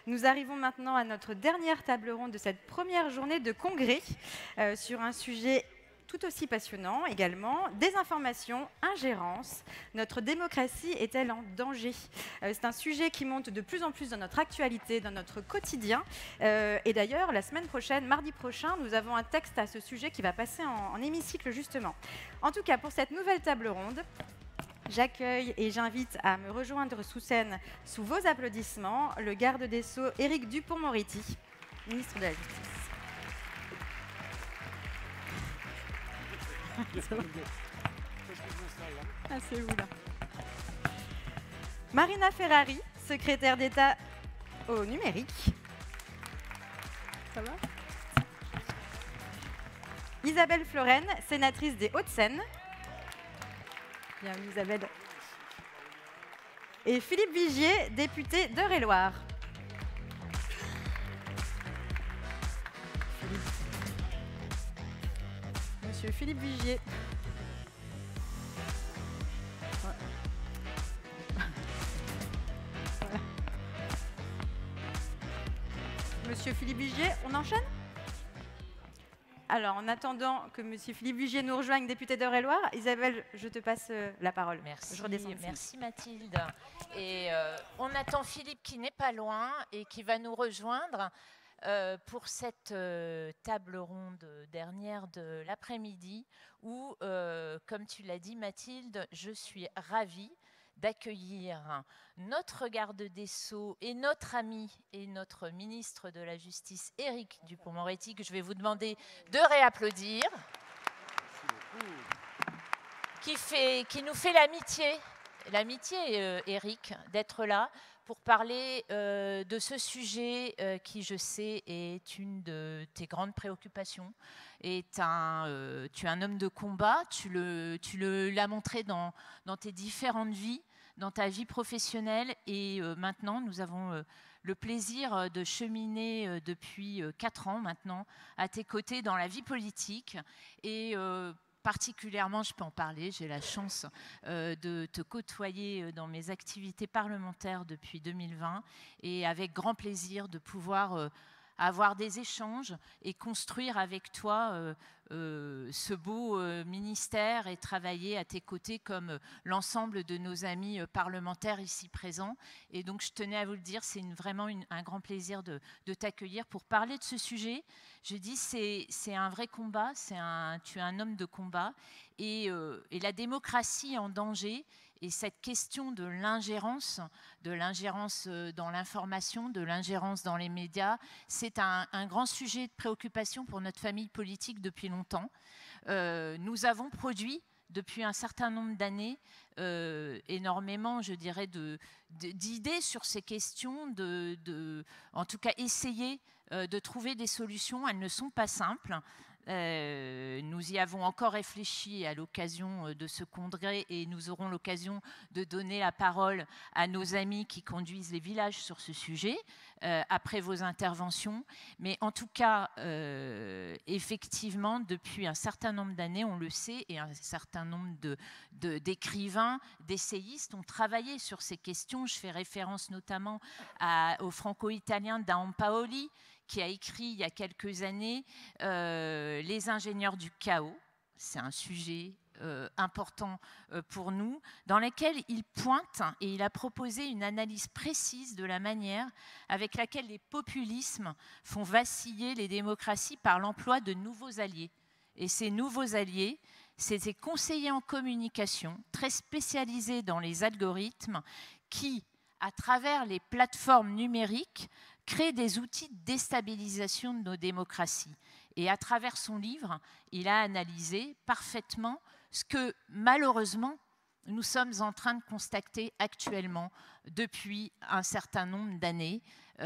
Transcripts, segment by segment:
Nous arrivons maintenant à notre dernière table ronde de cette première journée de congrès sur un sujet tout aussi passionnant également, désinformation, ingérence. Notre démocratie est-elle en danger? C'est un sujet qui monte de plus en plus dans notre actualité, dans notre quotidien. Et d'ailleurs, la semaine prochaine, mardi prochain, nous avons un texte à ce sujet qui va passer en hémicycle justement. En tout cas, pour cette nouvelle table ronde, j'accueille et j'invite à me rejoindre sous scène, sous vos applaudissements, le garde des Sceaux Éric Dupond-Moretti, ministre de la Justice. Ah, c'est vous là. Marina Ferrari, secrétaire d'État au numérique. Ça va? Isabelle Floren, sénatrice des Hauts-de-Seine. Bienvenue Isabelle. Et Philippe Vigier, député d'Eure-et-Loir. Monsieur Philippe Vigier. Voilà. Monsieur Philippe Vigier, on enchaîne? Alors, en attendant que Monsieur Philippe Vigier nous rejoigne, député d'Eure-et-Loir, Isabelle, je te passe la parole. Merci, je redescends merci Mathilde. Et on attend Philippe qui n'est pas loin et qui va nous rejoindre pour cette table ronde dernière de l'après-midi où, comme tu l'as dit Mathilde, je suis ravie d'accueillir notre garde des Sceaux et notre ami et notre ministre de la Justice, Éric Dupond-Moretti, que je vais vous demander de réapplaudir, qui nous fait l'amitié, Éric, d'être là pour parler de ce sujet qui, je sais, est une de tes grandes préoccupations. Tu es un homme de combat, tu l'as montré dans tes différentes vies, dans ta vie professionnelle. Et maintenant, nous avons le plaisir de cheminer depuis 4 ans maintenant à tes côtés dans la vie politique. Et particulièrement, je peux en parler, j'ai la chance de te côtoyer dans mes activités parlementaires depuis 2020 et avec grand plaisir de pouvoir avoir des échanges et construire avec toi ce beau ministère et travailler à tes côtés comme l'ensemble de nos amis parlementaires ici présents. Et donc, je tenais à vous le dire, c'est vraiment un grand plaisir de t'accueillir pour parler de ce sujet. Je dis, c'est un vrai combat, tu es un homme de combat et la démocratie en danger. Et cette question de l'ingérence dans l'information, de l'ingérence dans les médias, c'est un grand sujet de préoccupation pour notre famille politique depuis longtemps. Nous avons produit depuis un certain nombre d'années énormément, je dirais, d'idées sur ces questions, en tout cas essayer de trouver des solutions. Elles ne sont pas simples. Nous y avons encore réfléchi à l'occasion de ce congrès et nous aurons l'occasion de donner la parole à nos amis qui conduisent les villages sur ce sujet après vos interventions. Mais en tout cas, effectivement, depuis un certain nombre d'années, on le sait, et un certain nombre d'écrivains, d'essayistes ont travaillé sur ces questions. Je fais référence notamment au franco-italien Dan Paoli, qui a écrit il y a quelques années Les ingénieurs du chaos. C'est un sujet important pour nous, dans lequel il pointe et il a proposé une analyse précise de la manière avec laquelle les populismes font vaciller les démocraties par l'emploi de nouveaux alliés. Et ces nouveaux alliés, c'est ces conseillers en communication très spécialisés dans les algorithmes qui, à travers les plateformes numériques, créent des outils de déstabilisation de nos démocraties. Et à travers son livre, il a analysé parfaitement ce que, malheureusement, nous sommes en train de constater actuellement depuis un certain nombre d'années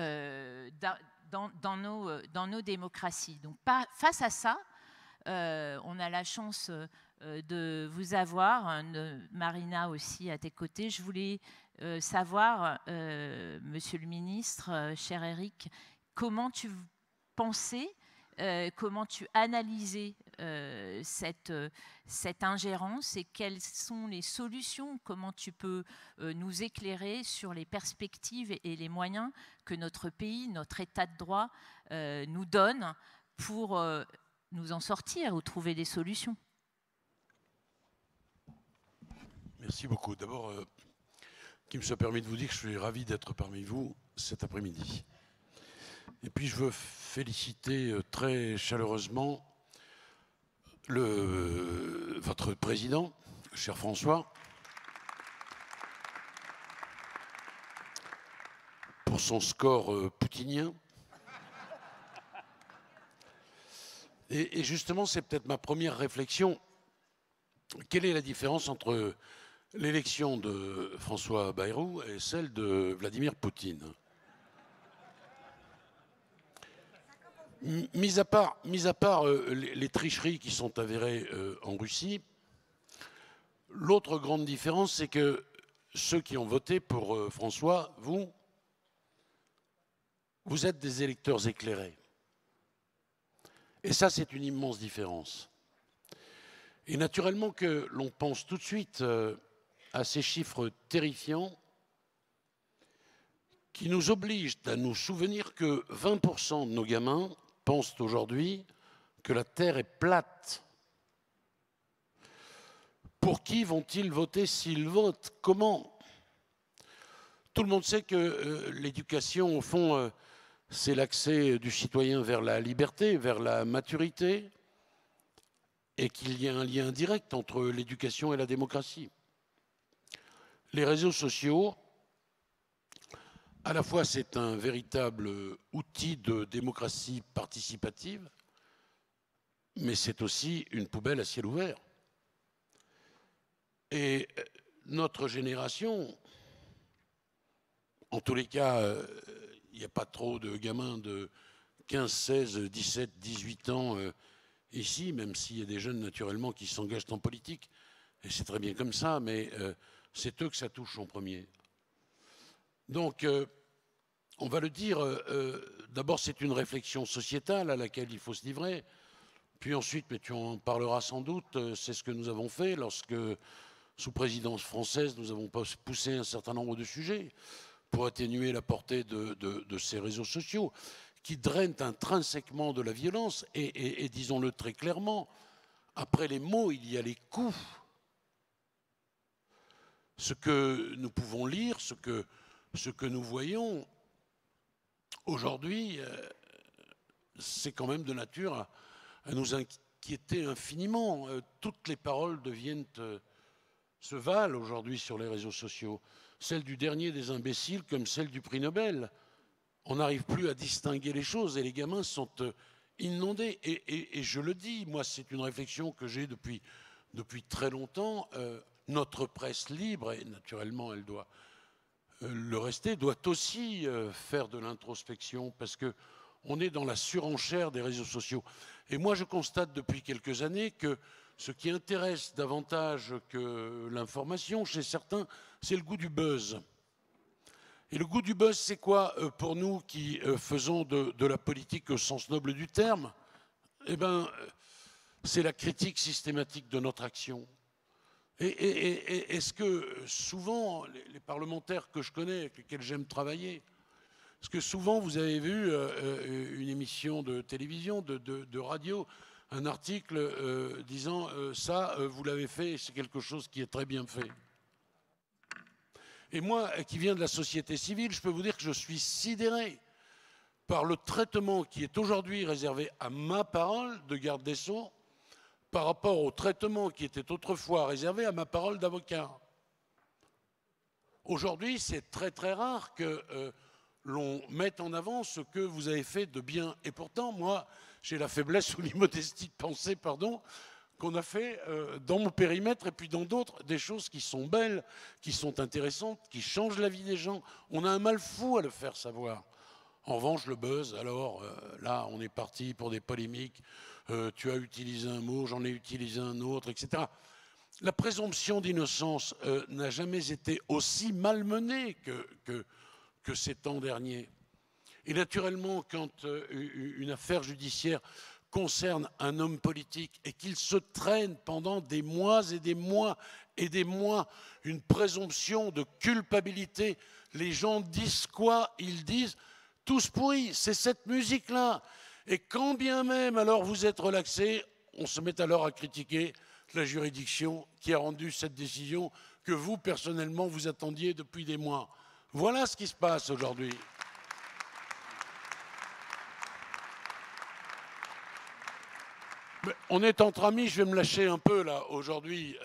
dans nos démocraties. Donc, face à ça, on a la chance de vous avoir, Marina aussi à tes côtés. Je voulais savoir, Monsieur le ministre, cher Éric, comment tu pensais comment tu analysais cette ingérence et quelles sont les solutions, comment tu peux nous éclairer sur les perspectives et les moyens que notre pays, notre état de droit nous donne pour nous en sortir ou trouver des solutions. Merci beaucoup. D'abord, qu'il me soit permis de vous dire que je suis ravi d'être parmi vous cet après-midi. Et puis je veux féliciter très chaleureusement votre président, cher François, pour son score poutinien. Et justement, c'est peut-être ma première réflexion. Quelle est la différence entre l'élection de François Bayrou et celle de Vladimir Poutine? Mis à part les tricheries qui sont avérées en Russie, l'autre grande différence, c'est que ceux qui ont voté pour François, vous êtes des électeurs éclairés. Et ça, c'est une immense différence. Et naturellement que l'on pense tout de suite à ces chiffres terrifiants qui nous obligent à nous souvenir que 20% de nos gamins pensent aujourd'hui que la Terre est plate. Pour qui vont-ils voter s'ils votent? Comment? Tout le monde sait que l'éducation, au fond, c'est l'accès du citoyen vers la liberté, vers la maturité, et qu'il y a un lien direct entre l'éducation et la démocratie. Les réseaux sociaux, à la fois c'est un véritable outil de démocratie participative, mais c'est aussi une poubelle à ciel ouvert. Et notre génération, en tous les cas, il n'y a pas trop de gamins de 15, 16, 17, 18 ans ici, même s'il y a des jeunes naturellement qui s'engagent en politique, et c'est très bien comme ça, mais c'est eux que ça touche en premier. Donc, on va le dire, d'abord c'est une réflexion sociétale à laquelle il faut se livrer, puis ensuite, mais tu en parleras sans doute, c'est ce que nous avons fait lorsque, sous présidence française, nous avons poussé un certain nombre de sujets pour atténuer la portée de ces réseaux sociaux qui drainent intrinsèquement de la violence et disons-le très clairement, après les mots, il y a les coups. Ce que nous pouvons lire, ce que nous voyons aujourd'hui, c'est quand même de nature à nous inquiéter infiniment. Toutes les paroles se valent aujourd'hui sur les réseaux sociaux. Celle du dernier des imbéciles comme celle du prix Nobel. On n'arrive plus à distinguer les choses et les gamins sont inondés. Et je le dis, moi c'est une réflexion que j'ai depuis très longtemps. Notre presse libre, et naturellement elle doit le rester, doit aussi faire de l'introspection parce qu'on est dans la surenchère des réseaux sociaux. Et moi je constate depuis quelques années que ce qui intéresse davantage que l'information chez certains, c'est le goût du buzz. Et le goût du buzz, c'est quoi pour nous qui faisons de la politique au sens noble du terme? Eh bien, c'est la critique systématique de notre action. Et est-ce que souvent, les parlementaires que je connais, avec lesquels j'aime travailler, est-ce que souvent vous avez vu une émission de télévision, de radio, un article disant ça, vous l'avez fait, c'est quelque chose qui est très bien fait. Et moi, qui viens de la société civile, je peux vous dire que je suis sidéré par le traitement qui est aujourd'hui réservé à ma parole de garde des Sceaux par rapport au traitement qui était autrefois réservé à ma parole d'avocat. Aujourd'hui, c'est très très rare que l'on mette en avant ce que vous avez fait de bien. Et pourtant, moi, j'ai la faiblesse ou l'immodestie de penser, pardon, qu'on a fait dans mon périmètre et puis dans d'autres, des choses qui sont belles, qui sont intéressantes, qui changent la vie des gens. On a un mal fou à le faire savoir. En revanche, le buzz, alors là, on est parti pour des polémiques. Tu as utilisé un mot, j'en ai utilisé un autre, etc. La présomption d'innocence n'a jamais été aussi malmenée que ces temps derniers. Et naturellement, quand une affaire judiciaire concerne un homme politique et qu'il se traîne pendant des mois et des mois et des mois une présomption de culpabilité, les gens disent quoi? Ils disent tous pourris, c'est cette musique-là. Et quand bien même alors vous êtes relaxé, on se met alors à critiquer la juridiction qui a rendu cette décision que vous, personnellement, vous attendiez depuis des mois. Voilà ce qui se passe aujourd'hui. On est entre amis, je vais me lâcher un peu là aujourd'hui.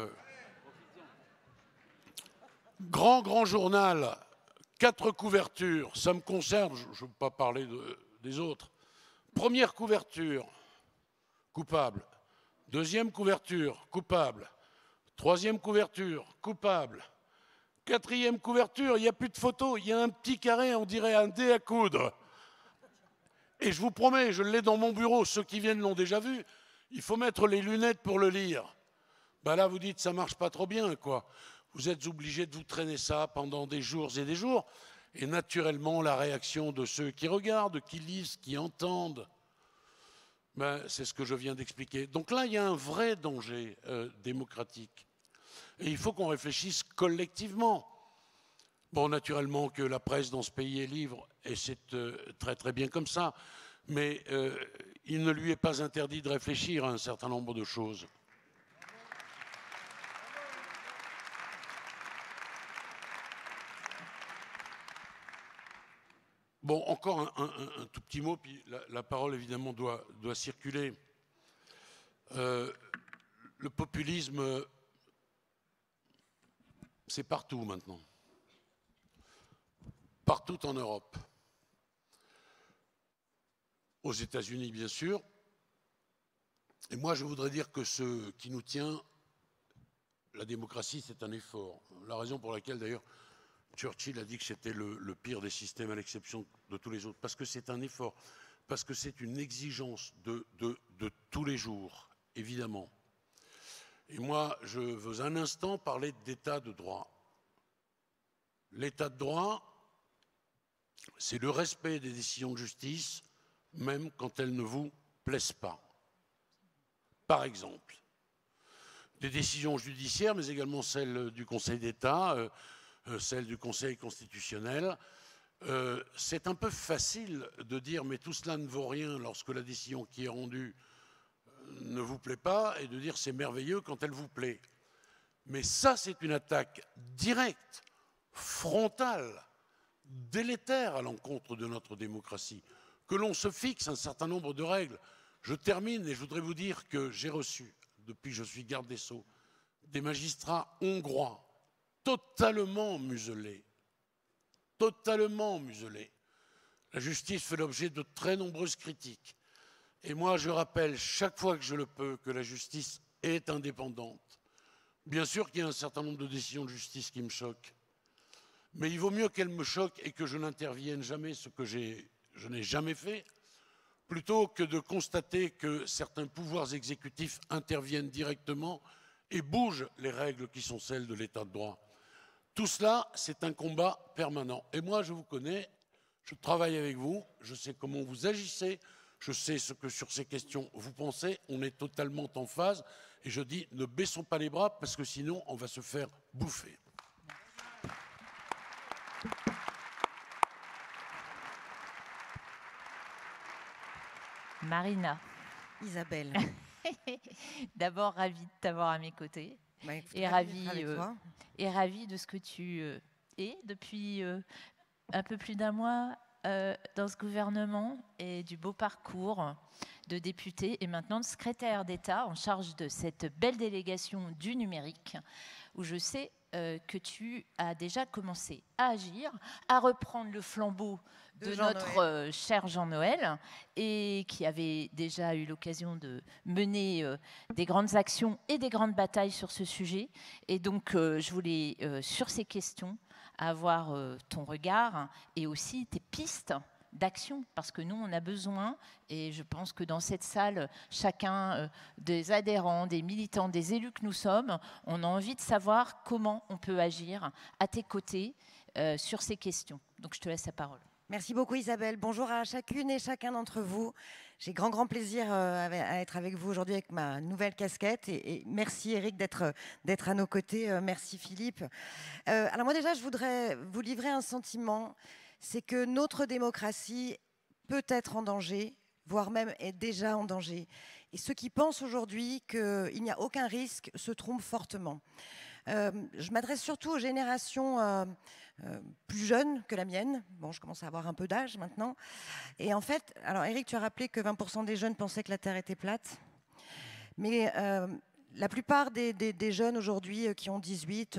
Grand journal, 4 couvertures, ça me concerne, je ne veux pas parler des autres. Première couverture, coupable. Deuxième couverture, coupable. Troisième couverture, coupable. Quatrième couverture, il n'y a plus de photos, il y a un petit carré, on dirait un dé à coudre. Et je vous promets, je l'ai dans mon bureau, ceux qui viennent l'ont déjà vu, il faut mettre les lunettes pour le lire. Ben là, vous dites, ça ne marche pas trop bien, quoi. Vous êtes obligé de vous traîner ça pendant des jours et des jours. Et naturellement, la réaction de ceux qui regardent, qui lisent, qui entendent, ben, c'est ce que je viens d'expliquer. Donc là, il y a un vrai danger démocratique. Et il faut qu'on réfléchisse collectivement. Bon, naturellement que la presse dans ce pays est libre, et c'est très très bien comme ça, mais il ne lui est pas interdit de réfléchir à un certain nombre de choses. Bon, encore un tout petit mot, puis la parole évidemment doit circuler. Le populisme, c'est partout maintenant. Partout en Europe. Aux États-Unis, bien sûr. Et moi, je voudrais dire que ce qui nous tient, la démocratie, c'est un effort. La raison pour laquelle, d'ailleurs, Churchill a dit que c'était le pire des systèmes à l'exception de tous les autres. Parce que c'est un effort, parce que c'est une exigence de tous les jours, évidemment. Et moi, je veux un instant parler d'état de droit. L'état de droit, c'est le respect des décisions de justice, même quand elles ne vous plaisent pas. Par exemple, des décisions judiciaires, mais également celles du Conseil d'État, celles du Conseil constitutionnel. C'est un peu facile de dire mais tout cela ne vaut rien lorsque la décision qui est rendue ne vous plaît pas et de dire c'est merveilleux quand elle vous plaît. Mais ça, c'est une attaque directe, frontale, délétère à l'encontre de notre démocratie. Que l'on se fixe un certain nombre de règles. Je termine et je voudrais vous dire que j'ai reçu, depuis que je suis garde des Sceaux, des magistrats hongrois totalement muselés. Totalement muselés. La justice fait l'objet de très nombreuses critiques. Et moi, je rappelle chaque fois que je le peux que la justice est indépendante. Bien sûr qu'il y a un certain nombre de décisions de justice qui me choquent. Mais il vaut mieux qu'elles me choquent et que je n'intervienne jamais, ce que je n'ai jamais fait, plutôt que de constater que certains pouvoirs exécutifs interviennent directement et bougent les règles qui sont celles de l'état de droit. Tout cela, c'est un combat permanent. Et moi, je vous connais, je travaille avec vous, je sais comment vous agissez, je sais ce que sur ces questions vous pensez, on est totalement en phase. Et je dis, ne baissons pas les bras parce que sinon, on va se faire bouffer. Marina. Isabelle. D'abord, ravie de t'avoir à mes côtés. Bah, écoute, Et ravie de ce que tu es depuis un peu plus d'un mois dans ce gouvernement et du beau parcours de député et maintenant de secrétaire d'État en charge de cette belle délégation du numérique où je sais que tu as déjà commencé à agir, à reprendre le flambeau de notre cher Jean-Noël et qui avait déjà eu l'occasion de mener des grandes actions et des grandes batailles sur ce sujet. Et donc, je voulais, sur ces questions, avoir ton regard et aussi tes pistes d'action, parce que nous, on a besoin, et je pense que dans cette salle, chacun des adhérents, des militants, des élus que nous sommes, on a envie de savoir comment on peut agir à tes côtés sur ces questions. Donc, je te laisse la parole. Merci beaucoup Isabelle. Bonjour à chacune et chacun d'entre vous. J'ai grand plaisir à être avec vous aujourd'hui avec ma nouvelle casquette. Et merci Eric d'être à nos côtés. Merci Philippe. Alors moi déjà, je voudrais vous livrer un sentiment. C'est que notre démocratie peut être en danger, voire même est déjà en danger. Et ceux qui pensent aujourd'hui qu'il n'y a aucun risque se trompent fortement. Je m'adresse surtout aux générations plus jeunes que la mienne. Bon, je commence à avoir un peu d'âge maintenant. Et en fait, alors Eric, tu as rappelé que 20% des jeunes pensaient que la Terre était plate. Mais la plupart des jeunes aujourd'hui qui ont 18,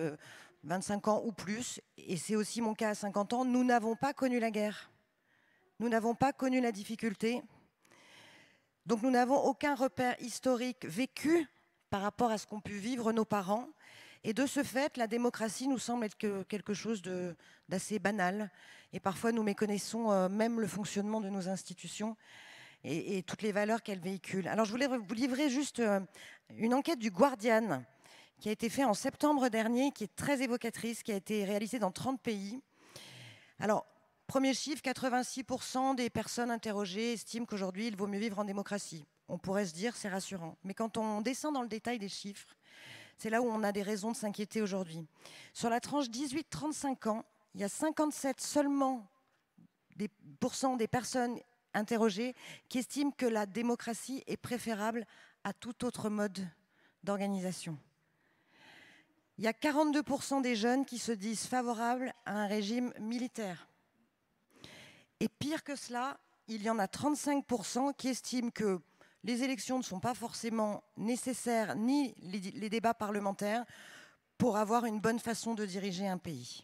25 ans ou plus, et c'est aussi mon cas à 50 ans, nous n'avons pas connu la guerre. Nous n'avons pas connu la difficulté. Donc nous n'avons aucun repère historique vécu par rapport à ce qu'ont pu vivre nos parents. Et de ce fait, la démocratie nous semble être quelque chose d'assez banal. Et parfois, nous méconnaissons même le fonctionnement de nos institutions et toutes les valeurs qu'elles véhiculent. Alors, je voulais vous livrer juste une enquête du Guardian qui a été faite en septembre dernier, qui est très évocatrice, qui a été réalisée dans 30 pays. Alors, premier chiffre, 86% des personnes interrogées estiment qu'aujourd'hui, il vaut mieux vivre en démocratie. On pourrait se dire, c'est rassurant. Mais quand on descend dans le détail des chiffres, c'est là où on a des raisons de s'inquiéter aujourd'hui. Sur la tranche 18-35 ans, il y a 57 seulement des personnes interrogées qui estiment que la démocratie est préférable à tout autre mode d'organisation. Il y a 42% des jeunes qui se disent favorables à un régime militaire. Et pire que cela, il y en a 35% qui estiment que les élections ne sont pas forcément nécessaires, ni les débats parlementaires, pour avoir une bonne façon de diriger un pays.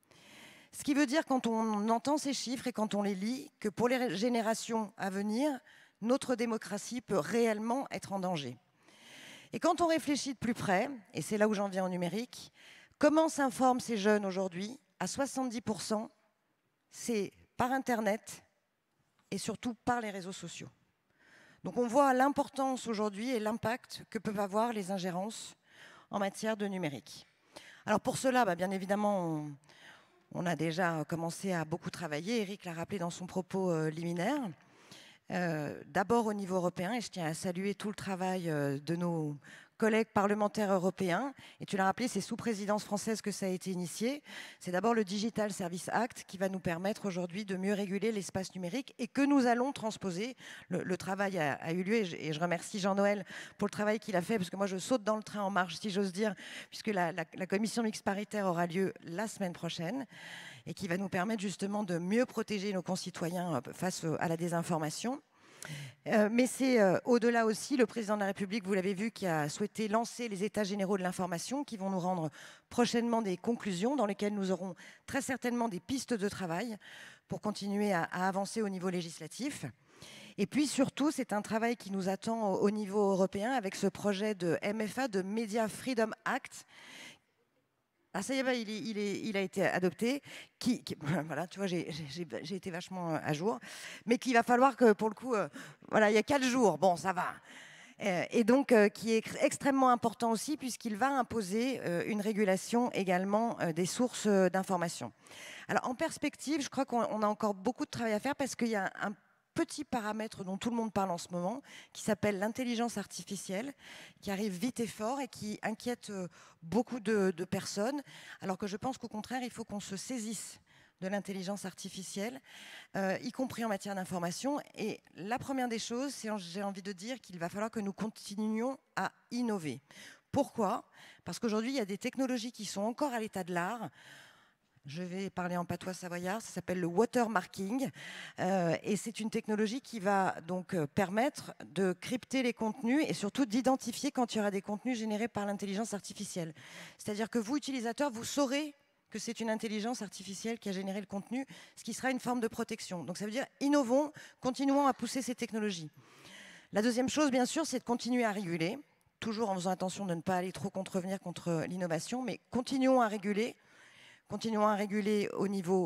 Ce qui veut dire, quand on entend ces chiffres et quand on les lit, que pour les générations à venir, notre démocratie peut réellement être en danger. Et quand on réfléchit de plus près, et c'est là où j'en viens au numérique, comment s'informent ces jeunes aujourd'hui? À 70%, c'est par Internet et surtout par les réseaux sociaux. Donc on voit l'importance aujourd'hui et l'impact que peuvent avoir les ingérences en matière de numérique. Alors pour cela, bien évidemment, on a déjà commencé à beaucoup travailler. Eric l'a rappelé dans son propos liminaire. D'abord au niveau européen, et je tiens à saluer tout le travail de nos collègues parlementaires européens. Et tu l'as rappelé, c'est sous présidence française que ça a été initié. C'est d'abord le Digital Service Act qui va nous permettre aujourd'hui de mieux réguler l'espace numérique et que nous allons transposer. Le travail a eu lieu et je remercie Jean-Noël pour le travail qu'il a fait, parce que moi je saute dans le train en marche, si j'ose dire, puisque la commission mixte paritaire aura lieu la semaine prochaine et qui va nous permettre justement de mieux protéger nos concitoyens face à la désinformation. Mais c'est au-delà aussi, le président de la République, vous l'avez vu, qui a souhaité lancer les états généraux de l'information qui vont nous rendre prochainement des conclusions dans lesquelles nous aurons très certainement des pistes de travail pour continuer à avancer au niveau législatif. Et puis surtout, c'est un travail qui nous attend au niveau européen avec ce projet de MFA, de Media Freedom Act. Ah, ça y est, il a été adopté. Voilà, tu vois, j'ai été vachement à jour. Mais qu'il va falloir que, pour le coup, voilà, il y a 4 jours. Bon, ça va. Et donc, qui est extrêmement important aussi, puisqu'il va imposer une régulation également des sources d'information. Alors, en perspective, je crois qu'on a encore beaucoup de travail à faire, parce qu'il y a un petit paramètre dont tout le monde parle en ce moment, qui s'appelle l'intelligence artificielle, qui arrive vite et fort et qui inquiète beaucoup de personnes, alors que je pense qu'au contraire, il faut qu'on se saisisse de l'intelligence artificielle, y compris en matière d'information. Et la première des choses, c'est, j'ai envie de dire, qu'il va falloir que nous continuions à innover. Pourquoi? Parce qu'aujourd'hui, il y a des technologies qui sont encore à l'état de l'art. Je vais parler en patois savoyard, ça s'appelle le watermarking. Et c'est une technologie qui va donc permettre de crypter les contenus et surtout d'identifier quand il y aura des contenus générés par l'intelligence artificielle. C'est-à-dire que vous, utilisateurs, vous saurez que c'est une intelligence artificielle qui a généré le contenu, ce qui sera une forme de protection. Donc ça veut dire innovons, continuons à pousser ces technologies. La deuxième chose, bien sûr, c'est de continuer à réguler, toujours en faisant attention de ne pas aller trop contrevenir contre l'innovation, mais continuons à réguler au niveau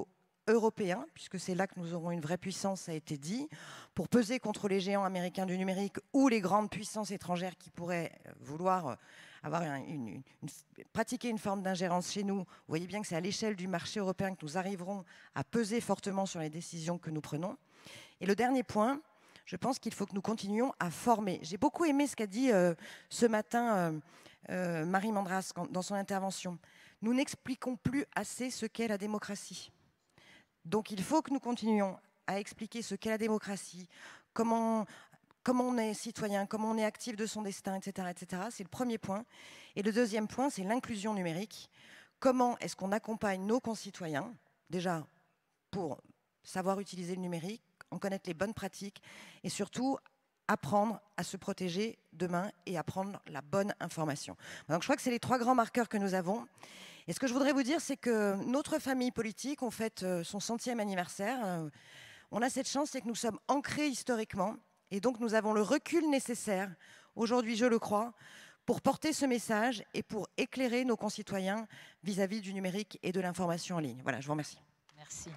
européen, puisque c'est là que nous aurons une vraie puissance, ça a été dit, pour peser contre les géants américains du numérique ou les grandes puissances étrangères qui pourraient vouloir avoir pratiquer une forme d'ingérence chez nous. Vous voyez bien que c'est à l'échelle du marché européen que nous arriverons à peser fortement sur les décisions que nous prenons. Et le dernier point, je pense qu'il faut que nous continuions à former. J'ai beaucoup aimé ce qu'a dit ce matin Marie Mandras dans son intervention. Nous n'expliquons plus assez ce qu'est la démocratie. Donc il faut que nous continuions à expliquer ce qu'est la démocratie, comment on est citoyen, comment on est actif de son destin, etc. etc. C'est le premier point. Et le deuxième point, c'est l'inclusion numérique. Comment est-ce qu'on accompagne nos concitoyens, déjà pour savoir utiliser le numérique, en connaître les bonnes pratiques et surtout apprendre à se protéger demain et à prendre la bonne information. Donc je crois que c'est les 3 grands marqueurs que nous avons. Et ce que je voudrais vous dire, c'est que notre famille politique, on fête son 100e anniversaire. On a cette chance, c'est que nous sommes ancrés historiquement et donc nous avons le recul nécessaire, aujourd'hui je le crois, pour porter ce message et pour éclairer nos concitoyens vis-à-vis du numérique et de l'information en ligne. Voilà, je vous remercie. Merci.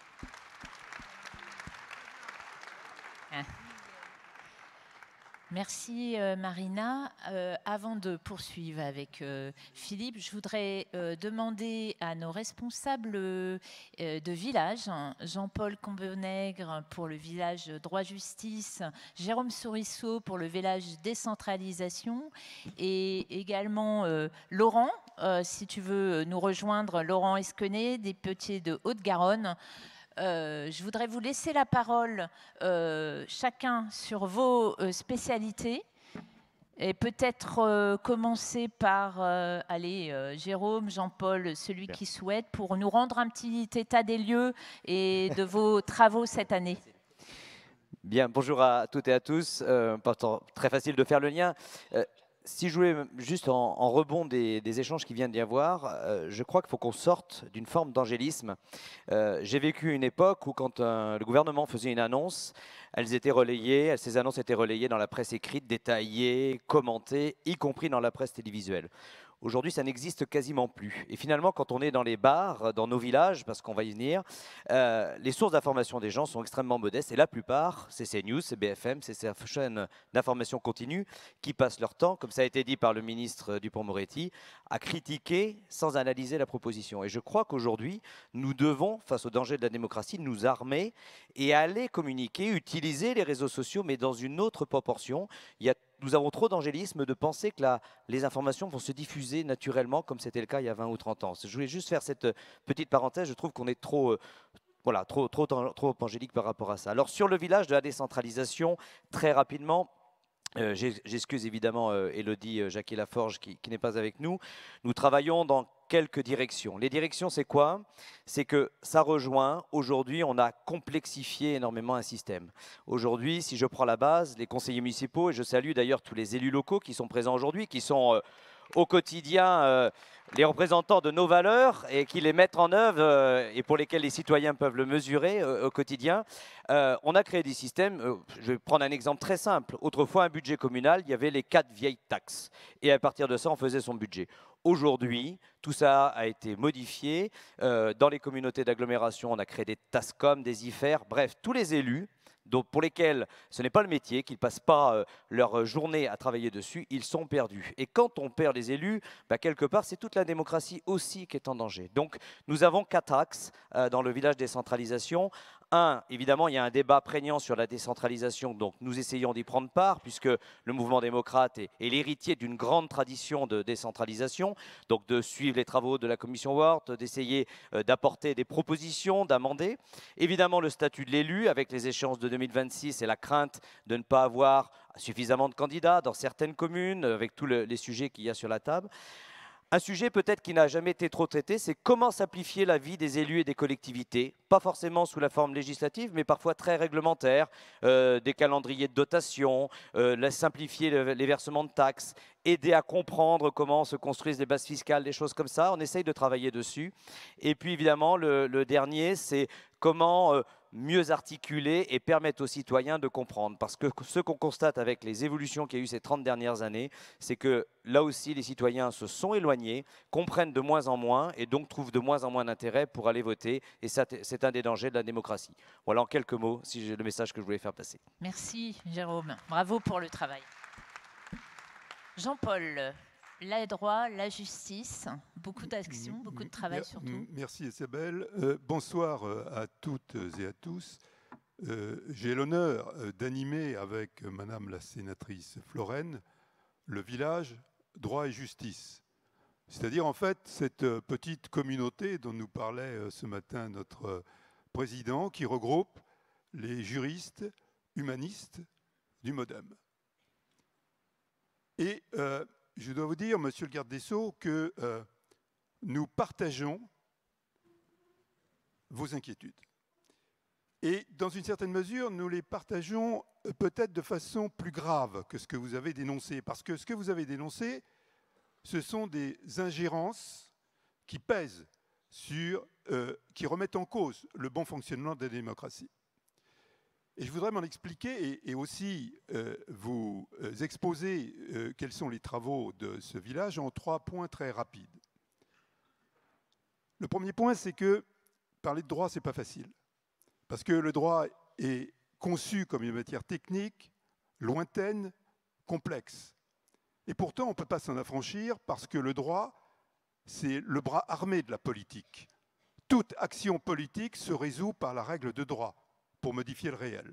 Merci Marina. Avant de poursuivre avec Philippe, je voudrais demander à nos responsables de village, Jean-Paul Combonègre pour le village Droit-Justice, Jérôme Sourisseau pour le village Décentralisation et également Laurent, si tu veux nous rejoindre, Laurent Esquenet, député de Haute-Garonne. Je voudrais vous laisser la parole chacun sur vos spécialités et peut-être commencer par Jérôme, Jean-Paul, celui qui souhaite, pour nous rendre un petit état des lieux et de vos travaux cette année. Bien, bonjour à toutes et à tous. Très facile de faire le lien. Si je voulais juste en rebond des échanges qui viennent d'y avoir, je crois qu'il faut qu'on sorte d'une forme d'angélisme. J'ai vécu une époque où quand le gouvernement faisait une annonce, ces annonces étaient relayées dans la presse écrite, détaillées, commentées, y compris dans la presse télévisuelle. Aujourd'hui, ça n'existe quasiment plus. Et finalement, quand on est dans les bars, dans nos villages, parce qu'on va y venir, les sources d'information des gens sont extrêmement modestes. Et la plupart, c'est CNews, c'est BFM, c'est ces chaînes d'information continue qui passent leur temps, comme ça a été dit par le ministre Dupond-Moretti, à critiquer sans analyser la proposition. Et je crois qu'aujourd'hui, nous devons, face au danger de la démocratie, nous armer et aller communiquer, utiliser les réseaux sociaux, mais dans une autre proportion. Nous avons trop d'angélisme de penser que les informations vont se diffuser naturellement, comme c'était le cas il y a 20 ou 30 ans. Je voulais juste faire cette petite parenthèse. Je trouve qu'on est trop angélique par rapport à ça. Alors, sur le village de la décentralisation, très rapidement, j'excuse évidemment Élodie Jacquier-Laforge qui n'est pas avec nous. Nous travaillons dans quelques directions. Les directions, c'est quoi? C'est que ça rejoint, aujourd'hui, on a complexifié énormément un système. Aujourd'hui, si je prends la base, les conseillers municipaux, et je salue d'ailleurs tous les élus locaux qui sont présents aujourd'hui, qui sont au quotidien les représentants de nos valeurs et qui les mettent en œuvre et pour lesquels les citoyens peuvent le mesurer au quotidien. On a créé des systèmes, je vais prendre un exemple très simple. Autrefois, un budget communal, il y avait les 4 vieilles taxes. Et à partir de ça, on faisait son budget. Aujourd'hui, tout ça a été modifié. Dans les communautés d'agglomération, on a créé des TASCOM, des IFER, bref, tous les élus, donc pour lesquels ce n'est pas le métier, qu'ils ne passent pas leur journée à travailler dessus, ils sont perdus. Et quand on perd les élus, quelque part, c'est toute la démocratie aussi qui est en danger. Donc, nous avons 4 axes dans le village décentralisation. Évidemment, il y a un débat prégnant sur la décentralisation, donc nous essayons d'y prendre part, puisque le mouvement démocrate est l'héritier d'une grande tradition de décentralisation, donc de suivre les travaux de la commission Ward, d'essayer d'apporter des propositions, d'amender. Évidemment, le statut de l'élu, avec les échéances de 2026 et la crainte de ne pas avoir suffisamment de candidats dans certaines communes, avec tous les sujets qu'il y a sur la table. Un sujet peut-être qui n'a jamais été trop traité, c'est comment simplifier la vie des élus et des collectivités, pas forcément sous la forme législative, mais parfois très réglementaire, des calendriers de dotation, simplifier les versements de taxes. aider à comprendre comment se construisent les bases fiscales, des choses comme ça. On essaye de travailler dessus. Et puis évidemment, le dernier, c'est comment mieux articuler et permettre aux citoyens de comprendre. Parce que ce qu'on constate avec les évolutions qu'il y a eu ces 30 dernières années, c'est que là aussi, les citoyens se sont éloignés, comprennent de moins en moins et donc trouvent de moins en moins d'intérêt pour aller voter. Et ça, c'est un des dangers de la démocratie. Voilà en quelques mots, si j'ai le message que je voulais faire passer. Merci Jérôme, bravo pour le travail. Jean-Paul, la droit, la justice, beaucoup d'actions, beaucoup de travail surtout. Merci Isabelle. Bonsoir à toutes et à tous. J'ai l'honneur d'animer avec Madame la sénatrice Florennes le village droit et justice. C'est-à-dire en fait cette petite communauté dont nous parlait ce matin notre président qui regroupe les juristes humanistes du MODEM. Et je dois vous dire, monsieur le garde des Sceaux, que nous partageons vos inquiétudes. Et dans une certaine mesure, nous les partageons peut-être de façon plus grave que ce que vous avez dénoncé. Parce que ce que vous avez dénoncé, ce sont des ingérences qui pèsent sur, qui remettent en cause le bon fonctionnement de la démocratie. Et je voudrais m'en expliquer et aussi vous exposer quels sont les travaux de ce village en 3 points très rapides. Le premier point, c'est que parler de droit, ce n'est pas facile. Parce que le droit est conçu comme une matière technique, lointaine, complexe. Et pourtant, on ne peut pas s'en affranchir parce que le droit, c'est le bras armé de la politique. Toute action politique se résout par la règle de droit pour modifier le réel.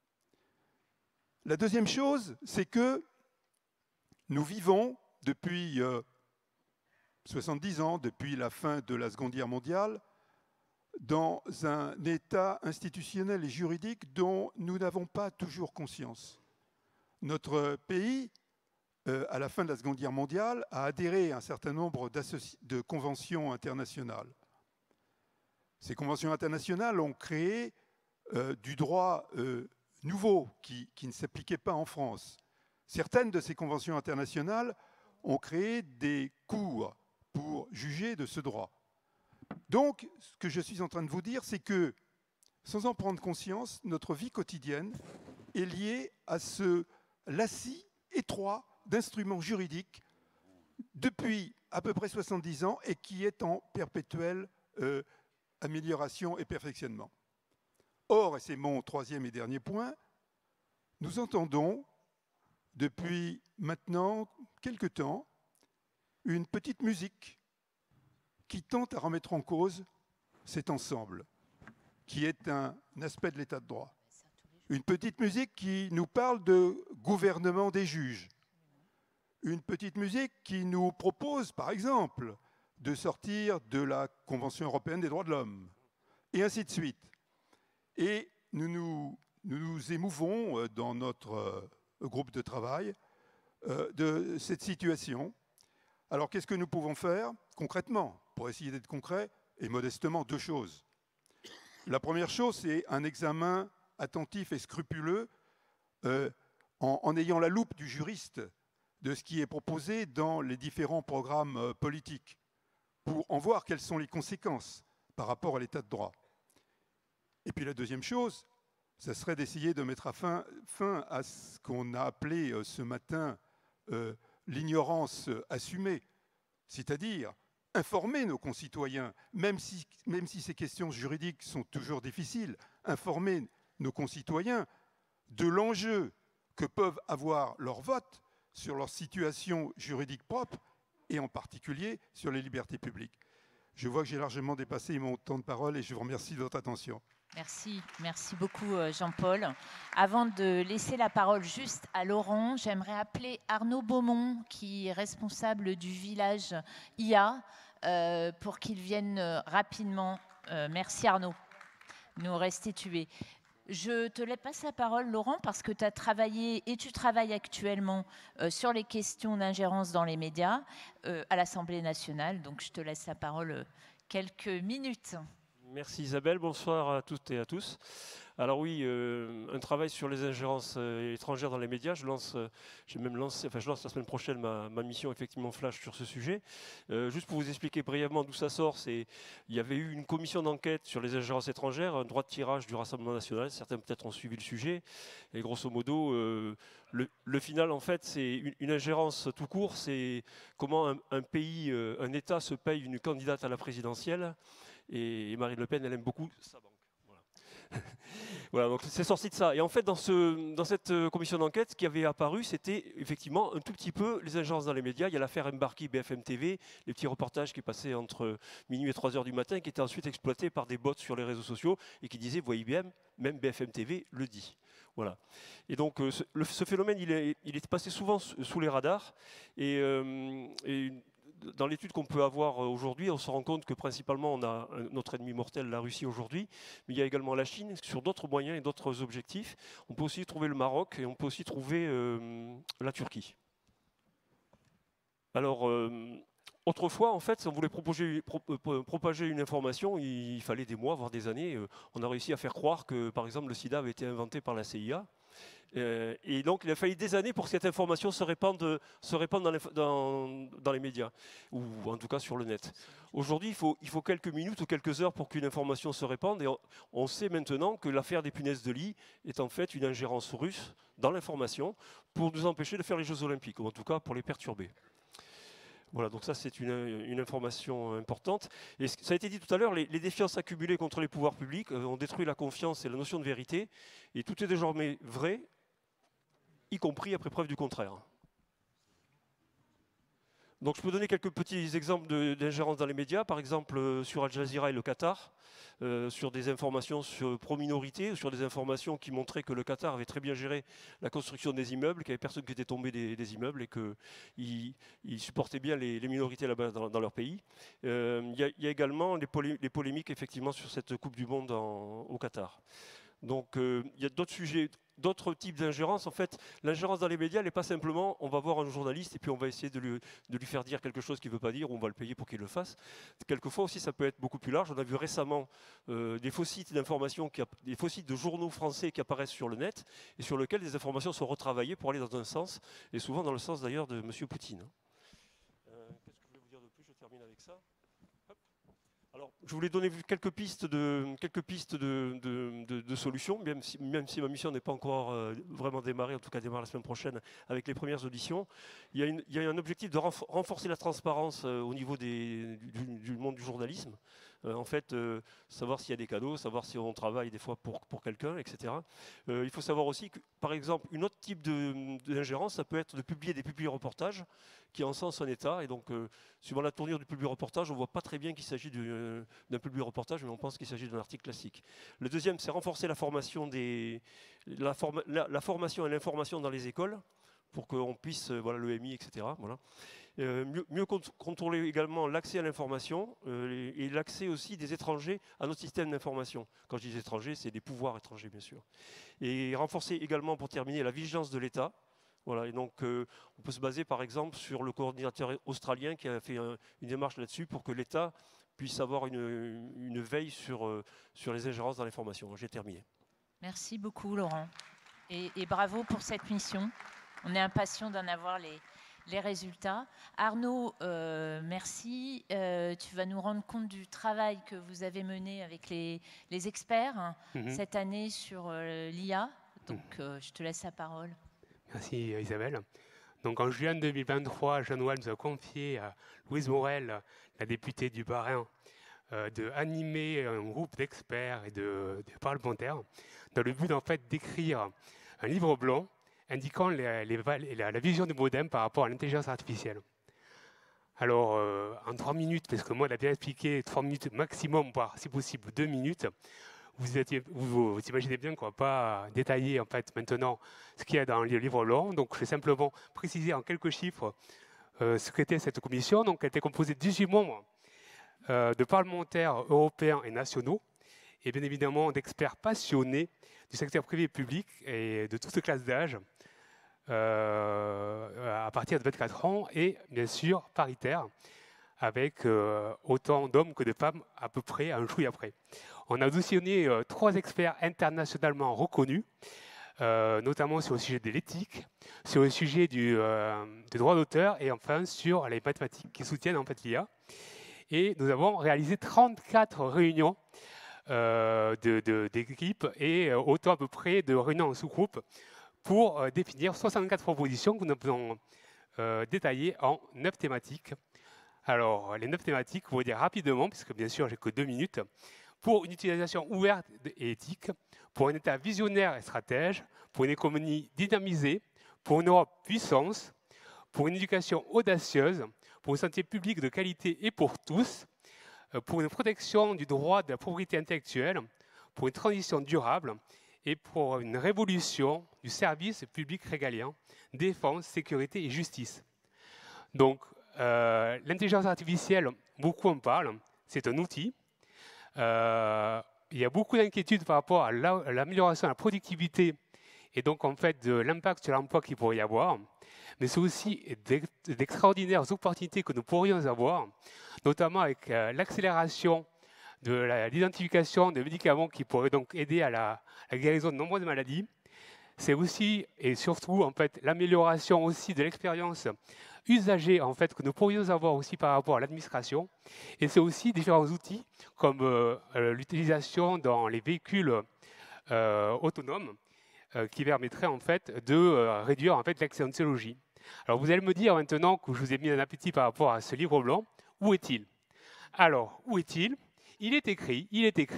La deuxième chose, c'est que nous vivons depuis 70 ans, depuis la fin de la Seconde Guerre mondiale, dans un état institutionnel et juridique dont nous n'avons pas toujours conscience. Notre pays, à la fin de la Seconde Guerre mondiale, a adhéré à un certain nombre de conventions internationales. Ces conventions internationales ont créé du droit nouveau qui ne s'appliquait pas en France. Certaines de ces conventions internationales ont créé des cours pour juger de ce droit. Donc, ce que je suis en train de vous dire, c'est que, sans en prendre conscience, notre vie quotidienne est liée à ce lacis étroit d'instruments juridiques depuis à peu près 70 ans et qui est en perpétuelle amélioration et perfectionnement. Or, et c'est mon troisième et dernier point, nous entendons depuis maintenant quelque temps une petite musique qui tente à remettre en cause cet ensemble, qui est un aspect de l'état de droit. Une petite musique qui nous parle de gouvernement des juges. Une petite musique qui nous propose, par exemple, de sortir de la Convention européenne des droits de l'homme, et ainsi de suite. Et nous nous émouvons dans notre groupe de travail de cette situation. Alors, qu'est-ce que nous pouvons faire concrètement, pour essayer d'être concret, et modestement, 2 choses. La première chose, c'est un examen attentif et scrupuleux en ayant la loupe du juriste de ce qui est proposé dans les différents programmes politiques, pour en voir quelles sont les conséquences par rapport à l'état de droit. Et puis la deuxième chose, ça serait d'essayer de mettre fin à ce qu'on a appelé ce matin l'ignorance assumée, c'est-à-dire informer nos concitoyens, même si ces questions juridiques sont toujours difficiles, informer nos concitoyens de l'enjeu que peuvent avoir leurs votes sur leur situation juridique propre et en particulier sur les libertés publiques. Je vois que j'ai largement dépassé mon temps de parole et je vous remercie de votre attention. Merci beaucoup Jean-Paul. Avant de laisser la parole juste à Laurent, j'aimerais appeler Arnaud Beaumont, qui est responsable du village IA, pour qu'il vienne rapidement. Merci Arnaud, nous restituer. Je te passe la parole, Laurent, parce que tu as travaillé et tu travailles actuellement sur les questions d'ingérence dans les médias à l'Assemblée nationale. Donc, je te laisse la parole quelques minutes. Merci Isabelle, bonsoir à toutes et à tous. Alors oui, un travail sur les ingérences étrangères dans les médias. Je lance la semaine prochaine ma mission effectivement flash sur ce sujet. Juste pour vous expliquer brièvement d'où ça sort, il y avait eu une commission d'enquête sur les ingérences étrangères, un droit de tirage du Rassemblement national. Certains peut-être ont suivi le sujet. Et grosso modo, le final en fait, c'est une ingérence tout court. C'est comment un pays, un État se paye une candidate à la présidentielle. Et Marine Le Pen, elle aime beaucoup sa banque. Voilà, donc c'est sorti de ça. Et en fait, dans cette commission d'enquête, ce qui avait apparu, c'était effectivement un tout petit peu les ingérences dans les médias. Il y a l'affaire Mbarki, BFM TV, les petits reportages qui passaient entre minuit et 3 heures du matin, qui étaient ensuite exploités par des bots sur les réseaux sociaux et qui disaient, voyez bien, même BFM TV le dit. Voilà. Et donc ce phénomène, il est passé souvent sous les radars. Et dans l'étude qu'on peut avoir aujourd'hui, on se rend compte que principalement on a notre ennemi mortel, la Russie aujourd'hui, mais il y a également la Chine sur d'autres moyens et d'autres objectifs. On peut aussi trouver le Maroc et on peut aussi trouver la Turquie. Alors, autrefois, en fait, si on voulait propager une information, il fallait des mois, voire des années. On a réussi à faire croire que, par exemple, le sida avait été inventé par la CIA. Et donc, il a fallu des années pour que cette information se répande dans les médias, ou en tout cas sur le net. Aujourd'hui, il faut quelques minutes ou quelques heures pour qu'une information se répande. Et on sait maintenant que l'affaire des punaises de lit est en fait une ingérence russe dans l'information pour nous empêcher de faire les Jeux Olympiques, ou en tout cas pour les perturber. Voilà, donc ça c'est une information importante. Et ça a été dit tout à l'heure, les défiances accumulées contre les pouvoirs publics ont détruit la confiance et la notion de vérité. Et tout est désormais vrai, y compris après preuve du contraire. Donc je peux donner quelques petits exemples d'ingérence dans les médias, par exemple sur Al Jazeera et le Qatar, sur des informations pro-minorité, sur des informations qui montraient que le Qatar avait très bien géré la construction des immeubles, qu'il n'y avait personne qui était tombé des immeubles et qu'ils supportaient bien les minorités là-bas dans leur pays. Il y a également les polémiques effectivement sur cette Coupe du Monde au Qatar. Donc il y a d'autres sujets, d'autres types d'ingérence. En fait, l'ingérence dans les médias, elle n'est pas simplement on va voir un journaliste et puis on va essayer de lui faire dire quelque chose qu'il ne veut pas dire, ou on va le payer pour qu'il le fasse. Quelquefois aussi, ça peut être beaucoup plus large. On a vu récemment des faux sites d'information, des faux sites de journaux français qui apparaissent sur le net et sur lesquels des informations sont retravaillées pour aller dans un sens, et souvent dans le sens d'ailleurs de M. Poutine. Qu'est-ce que je voulais vous dire de plus? Je termine avec ça. Alors, je voulais donner quelques pistes de solutions, même si ma mission n'est pas encore vraiment démarrée, en tout cas démarre la semaine prochaine avec les premières auditions. Il y a un objectif de renforcer la transparence au niveau du monde du journalisme. En fait, savoir s'il y a des cadeaux, savoir si on travaille des fois pour quelqu'un, etc. Il faut savoir aussi que, par exemple, un autre type d'ingérence, ça peut être de publier des publi-reportages qui encensent un État. Et donc, suivant la tournure du publi-reportage, on ne voit pas très bien qu'il s'agit d'un publi-reportage, mais on pense qu'il s'agit d'un article classique. Le deuxième, c'est renforcer la formation et l'information dans les écoles pour qu'on puisse, l'EMI, etc. Voilà. Mieux contrôler également l'accès à l'information et l'accès aussi des étrangers à notre système d'information. Quand je dis étrangers, c'est des pouvoirs étrangers, bien sûr. Et renforcer également, pour terminer, la vigilance de l'État. Voilà, et donc, on peut se baser, par exemple, sur le coordinateur australien qui a fait une démarche là-dessus pour que l'État puisse avoir une veille sur les ingérences dans l'information. J'ai terminé. Merci beaucoup, Laurent. Et bravo pour cette mission. On est impatients d'en avoir les résultats. Arnaud, merci. Tu vas nous rendre compte du travail que vous avez mené avec les experts cette année sur l'IA. Donc, je te laisse la parole. Merci Isabelle. Donc en juin 2023, Jean Noual nous a confié à Louise Morel, la députée du Bas-Rhin, d'animer un groupe d'experts et de parlementaires dans le but en fait d'écrire un livre blanc indiquant la vision du MODEM par rapport à l'intelligence artificielle. Alors, en 3 minutes, parce que moi, il a bien expliqué 3 minutes maximum, voire si possible 2 minutes, vous imaginez bien qu'on ne va pas détailler en fait, maintenant ce qu'il y a dans le livre blanc. Donc, je vais simplement préciser en quelques chiffres ce qu'était cette commission. Donc, elle était composée de 18 membres de parlementaires européens et nationaux, et bien évidemment d'experts passionnés du secteur privé et public et de toutes classes d'âge, à partir de 24 ans, et bien sûr paritaire, avec autant d'hommes que de femmes à peu près un chouïa près. On a auditionné 3 experts internationalement reconnus, notamment sur le sujet de l'éthique, sur le sujet du droit d'auteur et enfin sur les mathématiques qui soutiennent en fait l'IA. Et nous avons réalisé 34 réunions d'équipes et autant à peu près de réunions en sous-groupe pour définir 64 propositions que nous avons détaillées en 9 thématiques. Alors, les 9 thématiques, pour vous dire rapidement, puisque bien sûr, j'ai que 2 minutes, pour une utilisation ouverte et éthique, pour un État visionnaire et stratège, pour une économie dynamisée, pour une Europe puissance, pour une éducation audacieuse, pour une santé publique de qualité et pour tous, pour une protection du droit de la propriété intellectuelle, pour une transition durable et pour une révolution du service public régalien, défense, sécurité et justice. Donc, l'intelligence artificielle, beaucoup en parlent, c'est un outil. Il y a beaucoup d'inquiétudes par rapport à l'amélioration de la productivité et donc en fait de l'impact sur l'emploi qu'il pourrait y avoir. Mais c'est aussi d'extraordinaires opportunités que nous pourrions avoir, notamment avec l'accélération de l'identification de médicaments qui pourraient donc aider à la guérison de nombreuses maladies. C'est aussi et surtout en fait l'amélioration aussi de l'expérience usagée en fait que nous pourrions avoir aussi par rapport à l'administration. Et c'est aussi différents outils comme l'utilisation dans les véhicules autonomes qui permettraient en fait de réduire en fait l'accidentologie. Alors vous allez me dire maintenant que je vous ai mis un appétit par rapport à ce livre blanc, où est-il? Alors, où est-il? Il est écrit.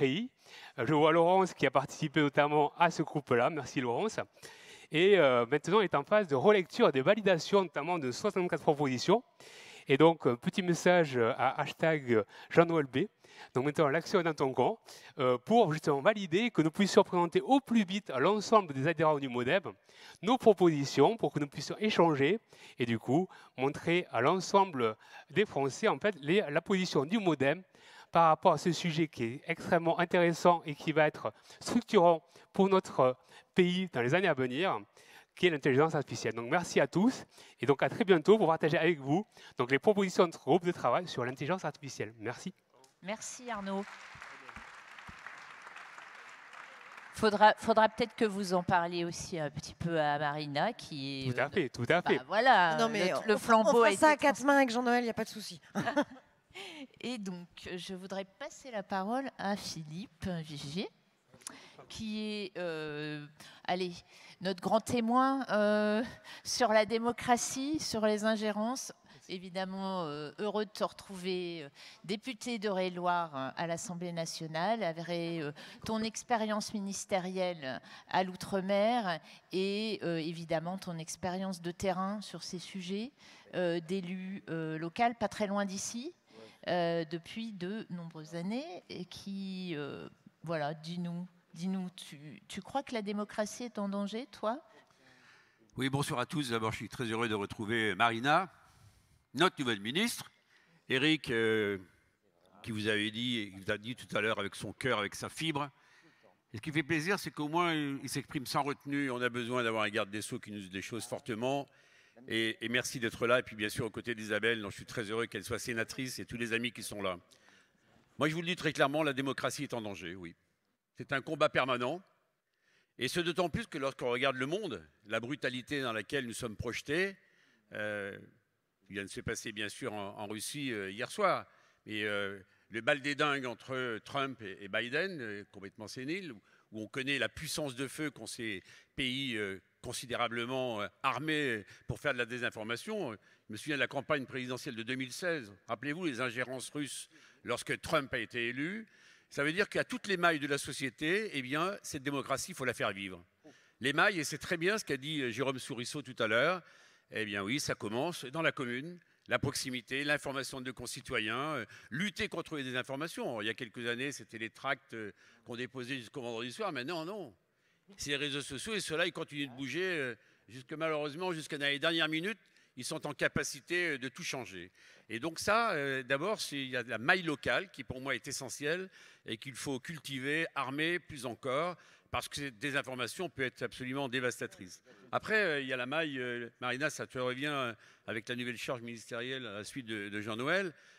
Je vois Laurence qui a participé notamment à ce groupe-là. Merci Laurence. Et maintenant, il est en phase de relecture et de validation, notamment de 64 propositions. Et donc, petit message à hashtag Jean-Noël B. Donc maintenant, l'action est dans ton camp pour justement valider que nous puissions présenter au plus vite à l'ensemble des adhérents du MODEB nos propositions pour que nous puissions échanger et du coup montrer à l'ensemble des Français en fait la position du MODEB par rapport à ce sujet qui est extrêmement intéressant et qui va être structurant pour notre pays dans les années à venir, qui est l'intelligence artificielle. Donc merci à tous et donc à très bientôt pour partager avec vous donc, les propositions de notre groupe de travail sur l'intelligence artificielle. Merci. Merci Arnaud. Faudra peut-être que vous en parliez aussi un petit peu à Marina qui est... Tout à fait. Bah, voilà, non, mais le flambeau on a fera ça à été 4 mains avec Jean-Noël, il n'y a pas de souci. Et donc, je voudrais passer la parole à Philippe Vigier, qui est notre grand témoin sur la démocratie, sur les ingérences. Évidemment, heureux de te retrouver député d'Eure-et-Loir à l'Assemblée nationale, avec ton expérience ministérielle à l'Outre-mer et évidemment ton expérience de terrain sur ces sujets d'élu local, pas très loin d'ici. Depuis de nombreuses années et qui, voilà, dis-nous, tu crois que la démocratie est en danger, toi? Oui, bonsoir à tous. D'abord, je suis très heureux de retrouver Marina, notre nouvelle ministre. Éric, qui vous avait dit, il vous a dit tout à l'heure avec son cœur, avec sa fibre. Et ce qui fait plaisir, c'est qu'au moins, il s'exprime sans retenue. On a besoin d'avoir un garde des Sceaux qui nous dit des choses fortement. Et merci d'être là. Et puis, bien sûr, aux côtés d'Isabelle, dont je suis très heureux qu'elle soit sénatrice et tous les amis qui sont là. Moi, je vous le dis très clairement, la démocratie est en danger, oui. C'est un combat permanent. Et ce d'autant plus que lorsqu'on regarde le monde, la brutalité dans laquelle nous sommes projetés, il vient de se passer, bien sûr, en Russie hier soir. Mais le bal des dingues entre Trump et Biden, complètement sénile, où on connaît la puissance de feu qu'ont ces pays considérablement armés pour faire de la désinformation. Je me souviens de la campagne présidentielle de 2016. Rappelez-vous les ingérences russes lorsque Trump a été élu. Ça veut dire qu'à toutes les mailles de la société, eh bien, cette démocratie, il faut la faire vivre. Les mailles, et c'est très bien ce qu'a dit Jérôme Sourisseau tout à l'heure, eh bien oui, ça commence dans la commune, la proximité, l'information de nos concitoyens, lutter contre les désinformations. Il y a quelques années, c'était les tracts qu'on déposait jusqu'au vendredi soir. Maintenant, non. C'est les réseaux sociaux et ceux-là, ils continuent de bouger malheureusement jusqu'à les dernières minutes. Ils sont en capacité de tout changer. Et donc ça, d'abord, il y a la maille locale qui, pour moi, est essentielle et qu'il faut cultiver, armer plus encore, parce que cette désinformation peut être absolument dévastatrice. Après, il y a la maille, Marina, ça te revient avec la nouvelle charge ministérielle à la suite de Jean-Noël.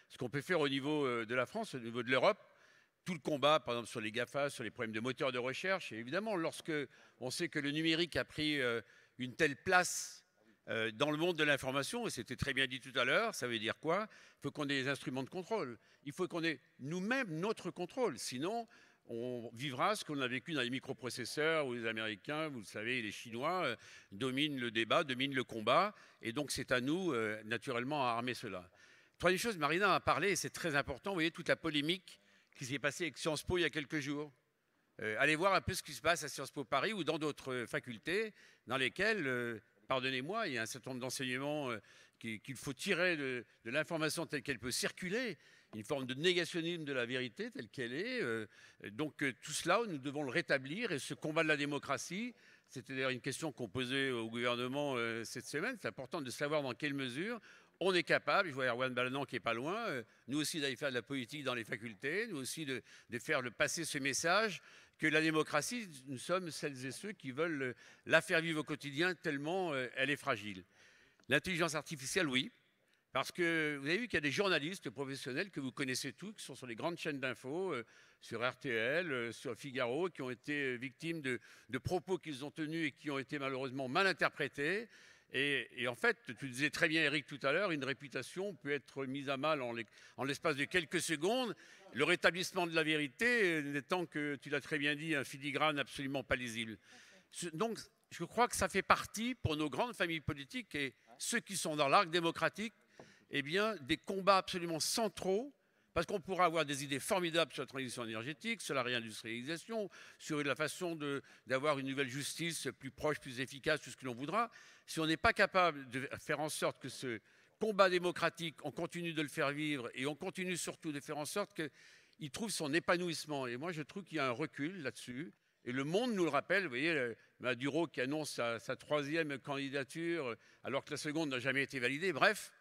ce qu'on peut faire au niveau de la France, au niveau de l'Europe. Tout le combat, par exemple, sur les GAFA, sur les problèmes de moteurs de recherche. Et évidemment, lorsque on sait que le numérique a pris une telle place dans le monde de l'information, et c'était très bien dit tout à l'heure, ça veut dire quoi? Il faut qu'on ait des instruments de contrôle. Il faut qu'on ait nous-mêmes notre contrôle. Sinon, on vivra ce qu'on a vécu dans les microprocesseurs où les Américains, vous le savez, les Chinois dominent le débat, dominent le combat. Et donc, c'est à nous, naturellement, à armer cela. Troisième chose, Marina a parlé, et c'est très important, vous voyez, toute la polémique qui s'est passée avec Sciences Po il y a quelques jours. Allez voir un peu ce qui se passe à Sciences Po Paris ou dans d'autres facultés dans lesquelles, pardonnez-moi, il y a un certain nombre d'enseignements qu'il faut tirer de l'information telle qu'elle peut circuler, une forme de négationnisme de la vérité telle qu'elle est. Donc tout cela, nous devons le rétablir, et ce combat de la démocratie, c'était d'ailleurs une question qu'on posait au gouvernement cette semaine, c'est important de savoir dans quelle mesure on est capable, je vois Erwan Balanan qui n'est pas loin, nous aussi d'aller faire de la politique dans les facultés, nous aussi de faire passer ce message que la démocratie, nous sommes celles et ceux qui veulent la faire vivre au quotidien tellement elle est fragile. L'intelligence artificielle, oui, parce que vous avez vu qu'il y a des journalistes professionnels que vous connaissez tous, qui sont sur les grandes chaînes d'infos, sur RTL, sur Figaro, qui ont été victimes de propos qu'ils ont tenus et qui ont été malheureusement mal interprétés. Et en fait, tu disais très bien, Eric, tout à l'heure, une réputation peut être mise à mal en l'espace de quelques secondes. Le rétablissement de la vérité n'étant que, tu l'as très bien dit, un filigrane absolument pas lisible. Donc, je crois que ça fait partie, pour nos grandes familles politiques et ceux qui sont dans l'arc démocratique, eh bien, des combats absolument centraux. Parce qu'on pourra avoir des idées formidables sur la transition énergétique, sur la réindustrialisation, sur la façon d'avoir une nouvelle justice plus proche, plus efficace, tout ce que l'on voudra. Si on n'est pas capable de faire en sorte que ce combat démocratique, on continue de le faire vivre et on continue surtout de faire en sorte qu'il trouve son épanouissement. Et moi, je trouve qu'il y a un recul là-dessus. Et le monde nous le rappelle. Vous voyez, Maduro qui annonce sa troisième candidature alors que la seconde n'a jamais été validée. Bref.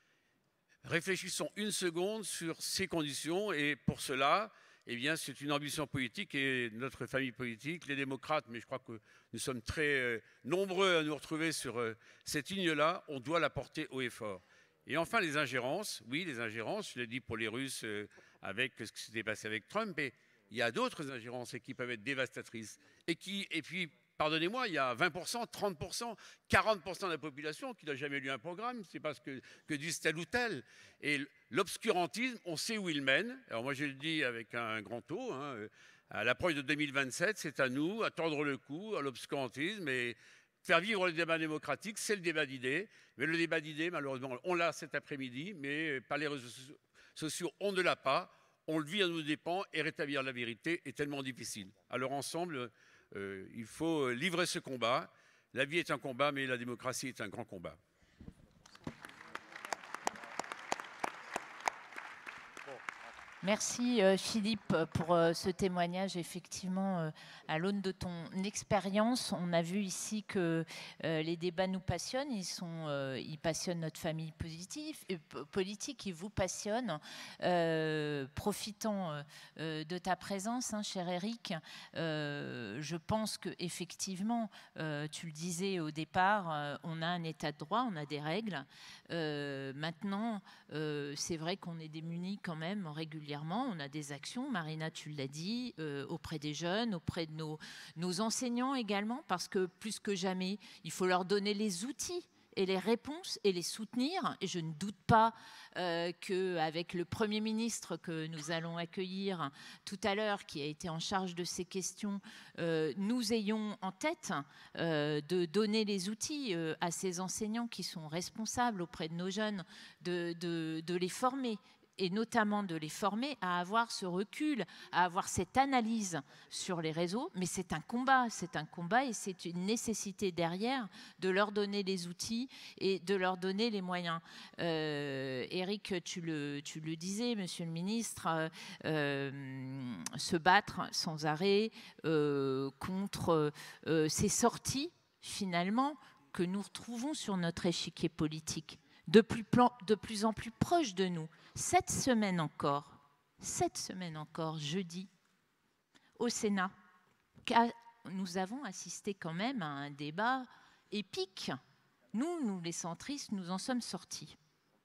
Réfléchissons une seconde sur ces conditions et pour cela, eh bien, c'est une ambition politique et notre famille politique, les démocrates, mais je crois que nous sommes très nombreux à nous retrouver sur cette ligne-là, on doit la porter haut et fort. Et enfin, les ingérences, oui, les ingérences, je l'ai dit pour les Russes avec ce qui s'était passé avec Trump, et il y a d'autres ingérences qui peuvent être dévastatrices et puis, pardonnez-moi, il y a 20%, 30%, 40% de la population qui n'a jamais lu un programme, c'est pas ce que disent tel ou tel. Et l'obscurantisme, on sait où il mène. Alors moi je le dis avec un grand O, à l'approche de 2027, c'est à nous à tordre le cou à l'obscurantisme et faire vivre le débat démocratique, c'est le débat d'idées. Mais le débat d'idées, malheureusement, on l'a cet après-midi, mais par les réseaux sociaux, on ne l'a pas. On le vit à nos dépens et rétablir la vérité est tellement difficile. Alors ensemble, il faut livrer ce combat. La vie est un combat, mais la démocratie est un grand combat. Merci Philippe pour ce témoignage. Effectivement, à l'aune de ton expérience, on a vu ici que les débats nous passionnent, ils passionnent notre famille politique, ils vous passionnent. Profitant de ta présence, cher Eric, je pense qu'effectivement, tu le disais au départ, on a un état de droit, on a des règles. Maintenant, c'est vrai qu'on est démunis quand même régulièrement. On a des actions, Marina, tu l'as dit, auprès des jeunes, auprès de nos enseignants également, parce que plus que jamais, il faut leur donner les outils et les réponses et les soutenir. Et je ne doute pas qu'avec le Premier ministre que nous allons accueillir tout à l'heure, qui a été en charge de ces questions, nous ayons en tête de donner les outils à ces enseignants qui sont responsables auprès de nos jeunes, de les former, et notamment de les former à avoir ce recul, à avoir cette analyse sur les réseaux. Mais c'est un combat et c'est une nécessité derrière de leur donner les outils et de leur donner les moyens. Eric, tu le disais, Monsieur le Ministre, se battre sans arrêt contre ces sorties, finalement, que nous retrouvons sur notre échiquier politique, de plus en plus proche de nous. Cette semaine encore, jeudi, au Sénat, nous avons assisté quand même à un débat épique. Nous les centristes, nous en sommes sortis.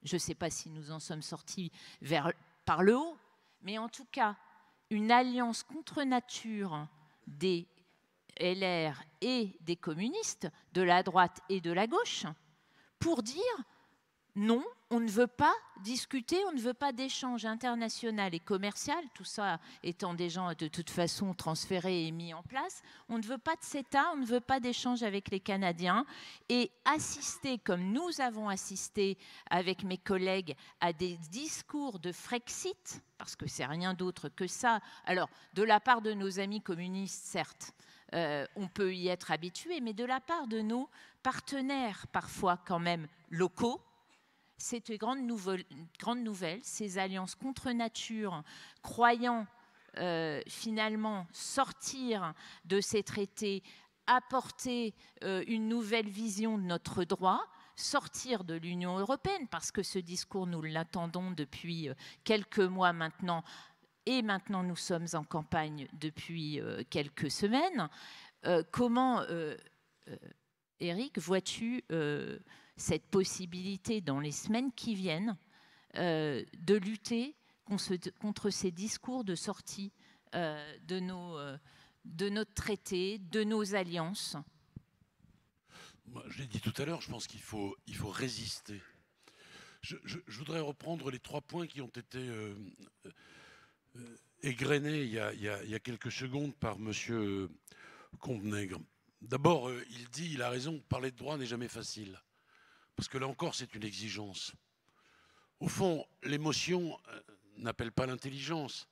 Je ne sais pas si nous en sommes sortis par le haut, mais en tout cas, une alliance contre nature des LR et des communistes, de la droite et de la gauche, pour dire non, on ne veut pas discuter, on ne veut pas d'échange international et commercial, tout ça étant déjà de toute façon transféré et mis en place. On ne veut pas de CETA, on ne veut pas d'échange avec les Canadiens et assister, comme nous avons assisté avec mes collègues, à des discours de Frexit, parce que c'est rien d'autre que ça. Alors, de la part de nos amis communistes, certes, on peut y être habitué, mais de la part de nos partenaires, parfois quand même locaux, c'est une grande nouvelle, ces alliances contre nature, croyant finalement sortir de ces traités, apporter une nouvelle vision de notre droit, sortir de l'Union européenne, parce que ce discours, nous l'attendons depuis quelques mois maintenant, et maintenant nous sommes en campagne depuis quelques semaines. Comment, Éric, vois-tu cette possibilité dans les semaines qui viennent de lutter contre ces discours de sortie de notre traité, de nos alliances? Moi, je l'ai dit tout à l'heure, je pense qu'il faut résister. Je voudrais reprendre les 3 points qui ont été égrenés il y a quelques secondes par M. Combes-Nègre. D'abord, il a raison, parler de droit n'est jamais facile. Parce que là encore, c'est une exigence. Au fond, l'émotion n'appelle pas l'intelligence.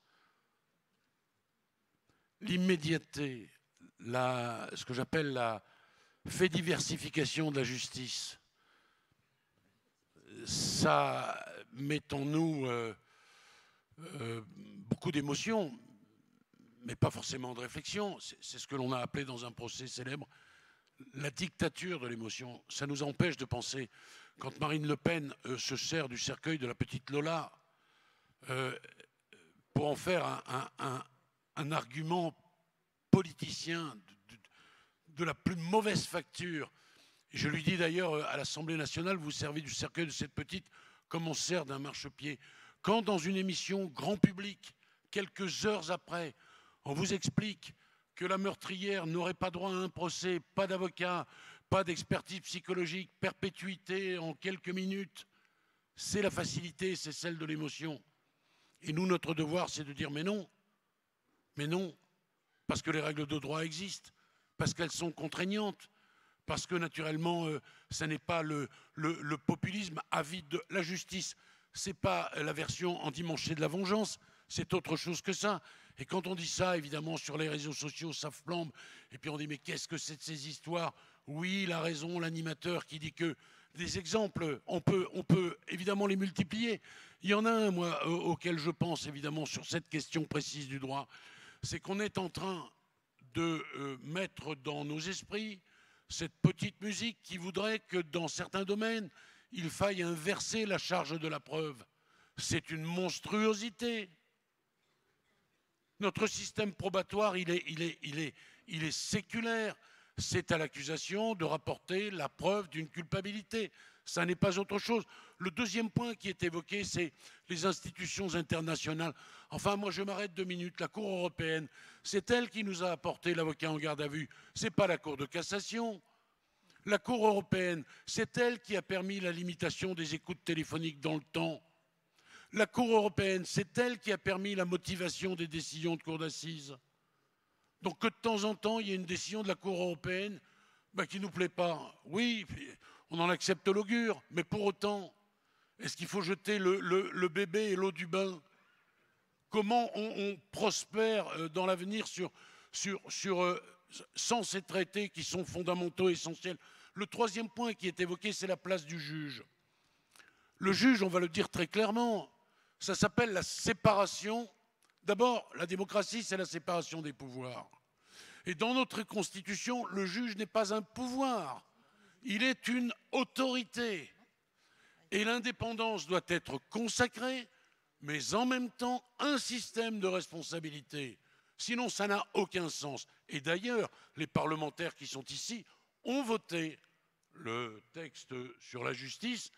L'immédiateté, ce que j'appelle la fédiversification de la justice, ça met en nous beaucoup d'émotions, mais pas forcément de réflexion. C'est ce que l'on a appelé dans un procès célèbre la dictature de l'émotion. Ça nous empêche de penser. Quand Marine Le Pen se sert du cercueil de la petite Lola pour en faire un argument politicien de la plus mauvaise facture. Je lui dis d'ailleurs à l'Assemblée nationale, vous servez du cercueil de cette petite comme on sert d'un marchepied. Quand dans une émission grand public, quelques heures après, on vous explique que la meurtrière n'aurait pas droit à un procès, pas d'avocat, pas d'expertise psychologique, perpétuité en quelques minutes, c'est la facilité, c'est celle de l'émotion. Et nous, notre devoir, c'est de dire mais non, parce que les règles de droit existent, parce qu'elles sont contraignantes, parce que naturellement, ça n'est pas le populisme avide de la justice, c'est pas la version endimanchée de la vengeance, c'est autre chose que ça. Et quand on dit ça, évidemment, sur les réseaux sociaux, ça flambe. Et puis on dit, mais qu'est-ce que c'est de ces histoires? Oui, il a raison, l'animateur qui dit que des exemples, on peut évidemment les multiplier. Il y en a un, moi, auquel je pense, évidemment, sur cette question précise du droit. C'est qu'on est en train de mettre dans nos esprits cette petite musique qui voudrait que dans certains domaines, il faille inverser la charge de la preuve. C'est une monstruosité. Notre système probatoire, il est séculaire. C'est à l'accusation de rapporter la preuve d'une culpabilité. Ça n'est pas autre chose. Le deuxième point qui est évoqué, c'est les institutions internationales. Enfin, moi, je m'arrête 2 minutes. La Cour européenne, c'est elle qui nous a apporté l'avocat en garde à vue. Ce n'est pas la Cour de cassation. La Cour européenne, c'est elle qui a permis la limitation des écoutes téléphoniques dans le temps. La Cour européenne, c'est elle qui a permis la motivation des décisions de cour d'assises. Donc que de temps en temps, il y ait une décision de la Cour européenne qui ne nous plaît pas. Oui, on en accepte l'augure, mais pour autant, est-ce qu'il faut jeter le bébé et l'eau du bain? Comment on prospère dans l'avenir sans ces traités qui sont fondamentaux et essentiels? Le troisième point qui est évoqué, c'est la place du juge. Le juge, on va le dire très clairement, ça s'appelle la séparation. D'abord, la démocratie, c'est la séparation des pouvoirs. Et dans notre Constitution, le juge n'est pas un pouvoir, il est une autorité. Et l'indépendance doit être consacrée, mais en même temps, un système de responsabilité. Sinon, ça n'a aucun sens. Et d'ailleurs, les parlementaires qui sont ici ont voté le texte sur la justice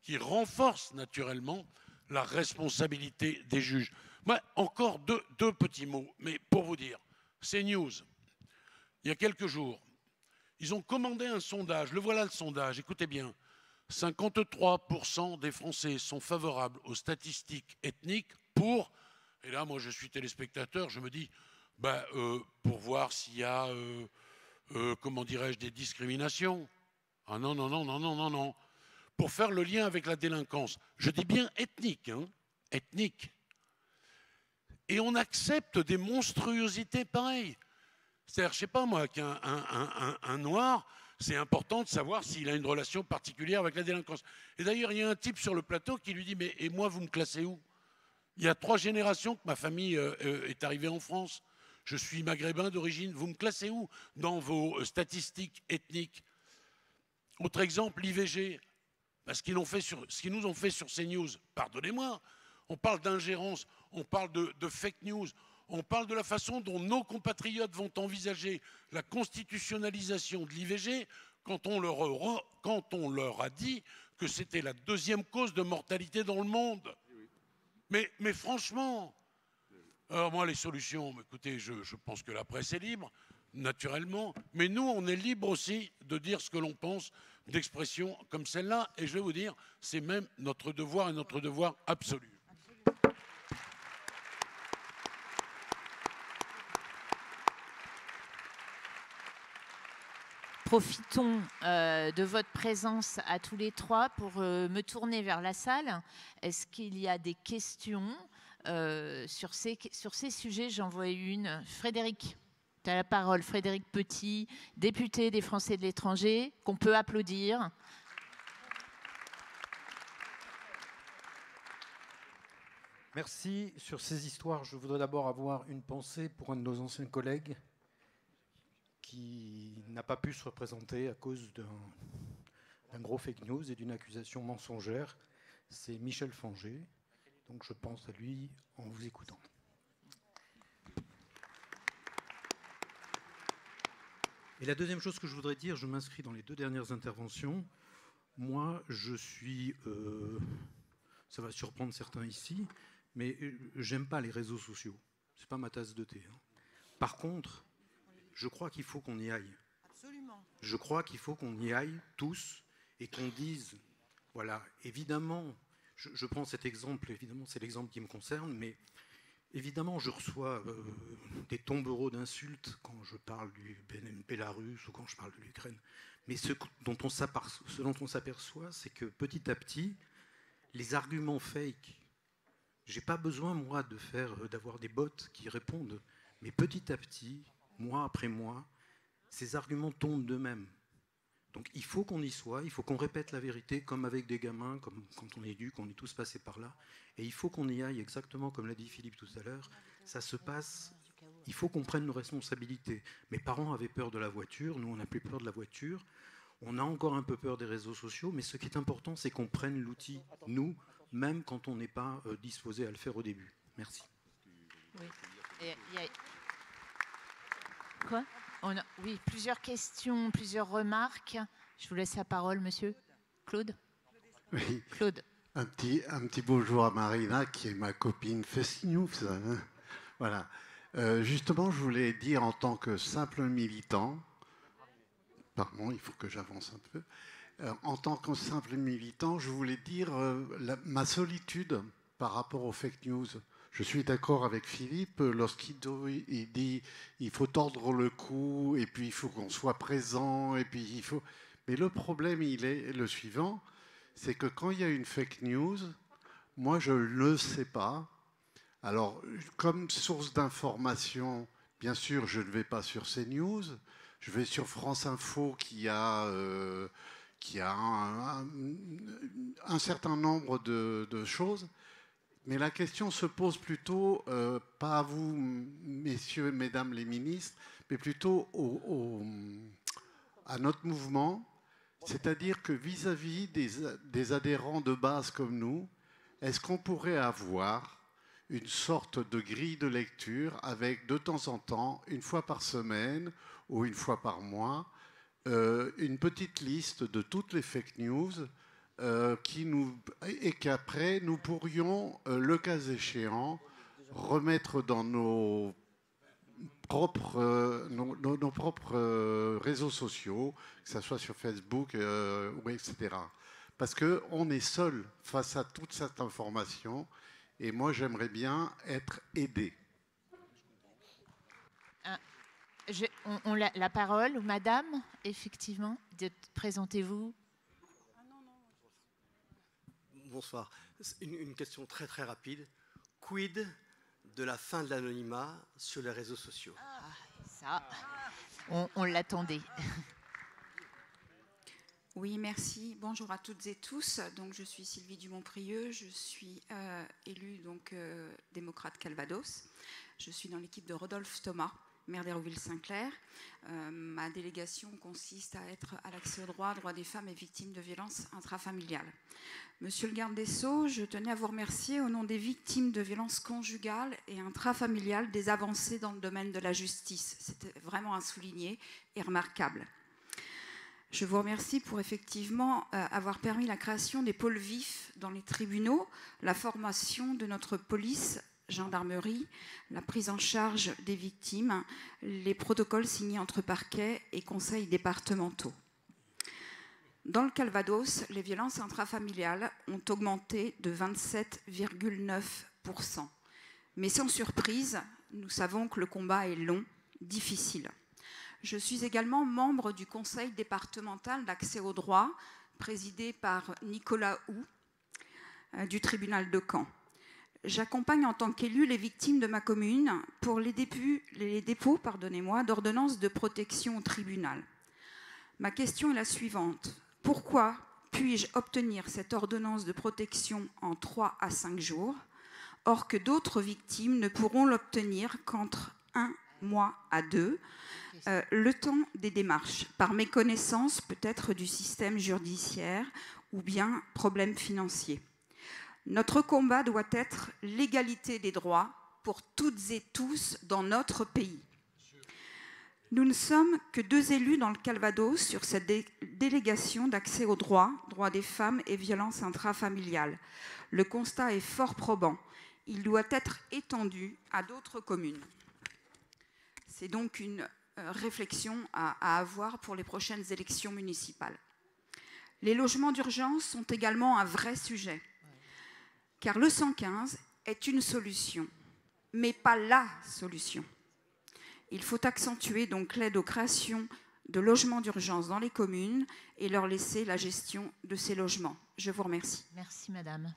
qui renforce naturellement la responsabilité des juges. Moi, encore deux petits mots, mais pour vous dire, CNews, il y a quelques jours, ils ont commandé un sondage, le voilà le sondage, écoutez bien, 53% des Français sont favorables aux statistiques ethniques pour, et là moi je suis téléspectateur, je me dis, pour voir s'il y a, comment dirais-je, des discriminations. Ah non, non, non, non, non, non, non. Pour faire le lien avec la délinquance. Je dis bien ethnique, hein, ethnique. Et on accepte des monstruosités pareilles. C'est-à-dire, je ne sais pas moi, qu'un noir, c'est important de savoir s'il a une relation particulière avec la délinquance. Et d'ailleurs, il y a un type sur le plateau qui lui dit, mais et moi, vous me classez où? Il y a 3 générations que ma famille est arrivée en France. Je suis maghrébin d'origine. Vous me classez où dans vos statistiques ethniques? Autre exemple, l'IVG. Ce qu'ils nous ont fait sur CNews, pardonnez-moi, on parle d'ingérence, on parle de fake news, on parle de la façon dont nos compatriotes vont envisager la constitutionnalisation de l'IVG quand on leur a dit que c'était la 2e cause de mortalité dans le monde. Mais franchement, alors moi les solutions, écoutez, je pense que la presse est libre, naturellement, mais nous on est libre aussi de dire ce que l'on pense, d'expressions comme celle-là, et je vais vous dire, c'est même notre devoir et notre devoir absolu. Profitons de votre présence à tous les 3 pour me tourner vers la salle. Est-ce qu'il y a des questions sur ces sujets? J'en vois une. Frédéric, tu as la parole. Frédéric Petit, député des Français de l'étranger, qu'on peut applaudir. Merci. Sur ces histoires, je voudrais d'abord avoir une pensée pour un de nos anciens collègues qui n'a pas pu se représenter à cause d'un gros fake news et d'une accusation mensongère. C'est Michel Fanger. Donc je pense à lui en vous écoutant. Et la deuxième chose que je voudrais dire, je m'inscris dans les 2 dernières interventions. Moi, je suis... ça va surprendre certains ici, mais j'aime pas les réseaux sociaux. C'est pas ma tasse de thé. Hein. Par contre, je crois qu'il faut qu'on y aille. Absolument. Je crois qu'il faut qu'on y aille tous et qu'on dise, voilà, évidemment, je prends cet exemple, évidemment c'est l'exemple qui me concerne, mais évidemment je reçois des tombereaux d'insultes quand je parle du Bélarus ou quand je parle de l'Ukraine. Mais ce dont on s'aperçoit, c'est que petit à petit, les arguments fake, j'ai pas besoin moi d'avoir des bots qui répondent, mais petit à petit, mois après mois, ces arguments tombent d'eux-mêmes. Donc il faut qu'on y soit, il faut qu'on répète la vérité comme avec des gamins, comme quand on est éduque, on est tous passés par là. Et il faut qu'on y aille exactement comme l'a dit Philippe tout à l'heure. Ça se passe, il faut qu'on prenne nos responsabilités. Mes parents avaient peur de la voiture, nous on n'a plus peur de la voiture. On a encore un peu peur des réseaux sociaux, mais ce qui est important, c'est qu'on prenne l'outil, nous, même quand on n'est pas disposé à le faire au début. Merci. Oui. Quoi? Oui, plusieurs questions, plusieurs remarques. Je vous laisse la parole, monsieur. Claude? Oui. Claude. Un petit bonjour à Marina, qui est ma copine FestiNews. Hein. Voilà. Justement, je voulais dire en tant que simple militant, pardon, il faut que j'avance un peu. En tant que simple militant, je voulais dire ma solitude par rapport aux fake news. Je suis d'accord avec Philippe lorsqu'il dit il faut tordre le cou et puis il faut qu'on soit présent et puis il faut. Mais le problème, il est le suivant, c'est que quand il y a une fake news, moi je ne le sais pas. Alors, comme source d'information, bien sûr, je ne vais pas sur CNews, je vais sur France Info qui a un certain nombre de choses. Mais la question se pose plutôt, pas à vous, messieurs et mesdames les ministres, mais plutôt à notre mouvement. C'est-à-dire que vis-à-vis des adhérents de base comme nous, est-ce qu'on pourrait avoir une sorte de grille de lecture avec de temps en temps, une fois par semaine ou une fois par mois, une petite liste de toutes les fake news et qu'après, nous pourrions, le cas échéant, remettre dans nos propres réseaux sociaux, que ce soit sur Facebook, etc. Parce qu'on est seul face à toute cette information, et moi j'aimerais bien être aidé. On a la parole, madame, effectivement. Présentez-vous. Bonsoir. Une question très très rapide. Quid de la fin de l'anonymat sur les réseaux sociaux? Ça, on l'attendait. Oui, merci. Bonjour à toutes et tous. Donc, je suis Sylvie Dumont-Prieux. Je suis élue démocrate Calvados. Je suis dans l'équipe de Rodolphe Thomas, maire d'Hérouville-Saint-Clair. Ma délégation consiste à être à l'accès au droit des femmes et victimes de violences intrafamiliales. Monsieur le garde des Sceaux, je tenais à vous remercier au nom des victimes de violences conjugales et intrafamiliales des avancées dans le domaine de la justice. C'était vraiment à souligner et remarquable. Je vous remercie pour effectivement avoir permis la création des pôles vifs dans les tribunaux, la formation de notre police, gendarmerie, la prise en charge des victimes, les protocoles signés entre parquets et conseils départementaux. Dans le Calvados, les violences intrafamiliales ont augmenté de 27,9%. Mais sans surprise, nous savons que le combat est long, difficile. Je suis également membre du conseil départemental d'accès au droit, présidé par Nicolas Hou, du tribunal de Caen. J'accompagne en tant qu'élu les victimes de ma commune pour les dépôts d'ordonnances de protection au tribunal. Ma question est la suivante. Pourquoi puis-je obtenir cette ordonnance de protection en 3 à 5 jours, or que d'autres victimes ne pourront l'obtenir qu'entre 1 mois à 2, le temps des démarches, par méconnaissance peut-être du système judiciaire ou bien problème financier. Notre combat doit être l'égalité des droits pour toutes et tous dans notre pays. Nous ne sommes que 2 élus dans le Calvados sur cette délégation d'accès aux droits des femmes et violences intrafamiliales. Le constat est fort probant. Il doit être étendu à d'autres communes. C'est donc une réflexion à avoir pour les prochaines élections municipales. Les logements d'urgence sont également un vrai sujet, car le 115 est une solution, mais pas la solution. Il faut accentuer donc l'aide aux créations de logements d'urgence dans les communes et leur laisser la gestion de ces logements. Je vous remercie. Merci, madame.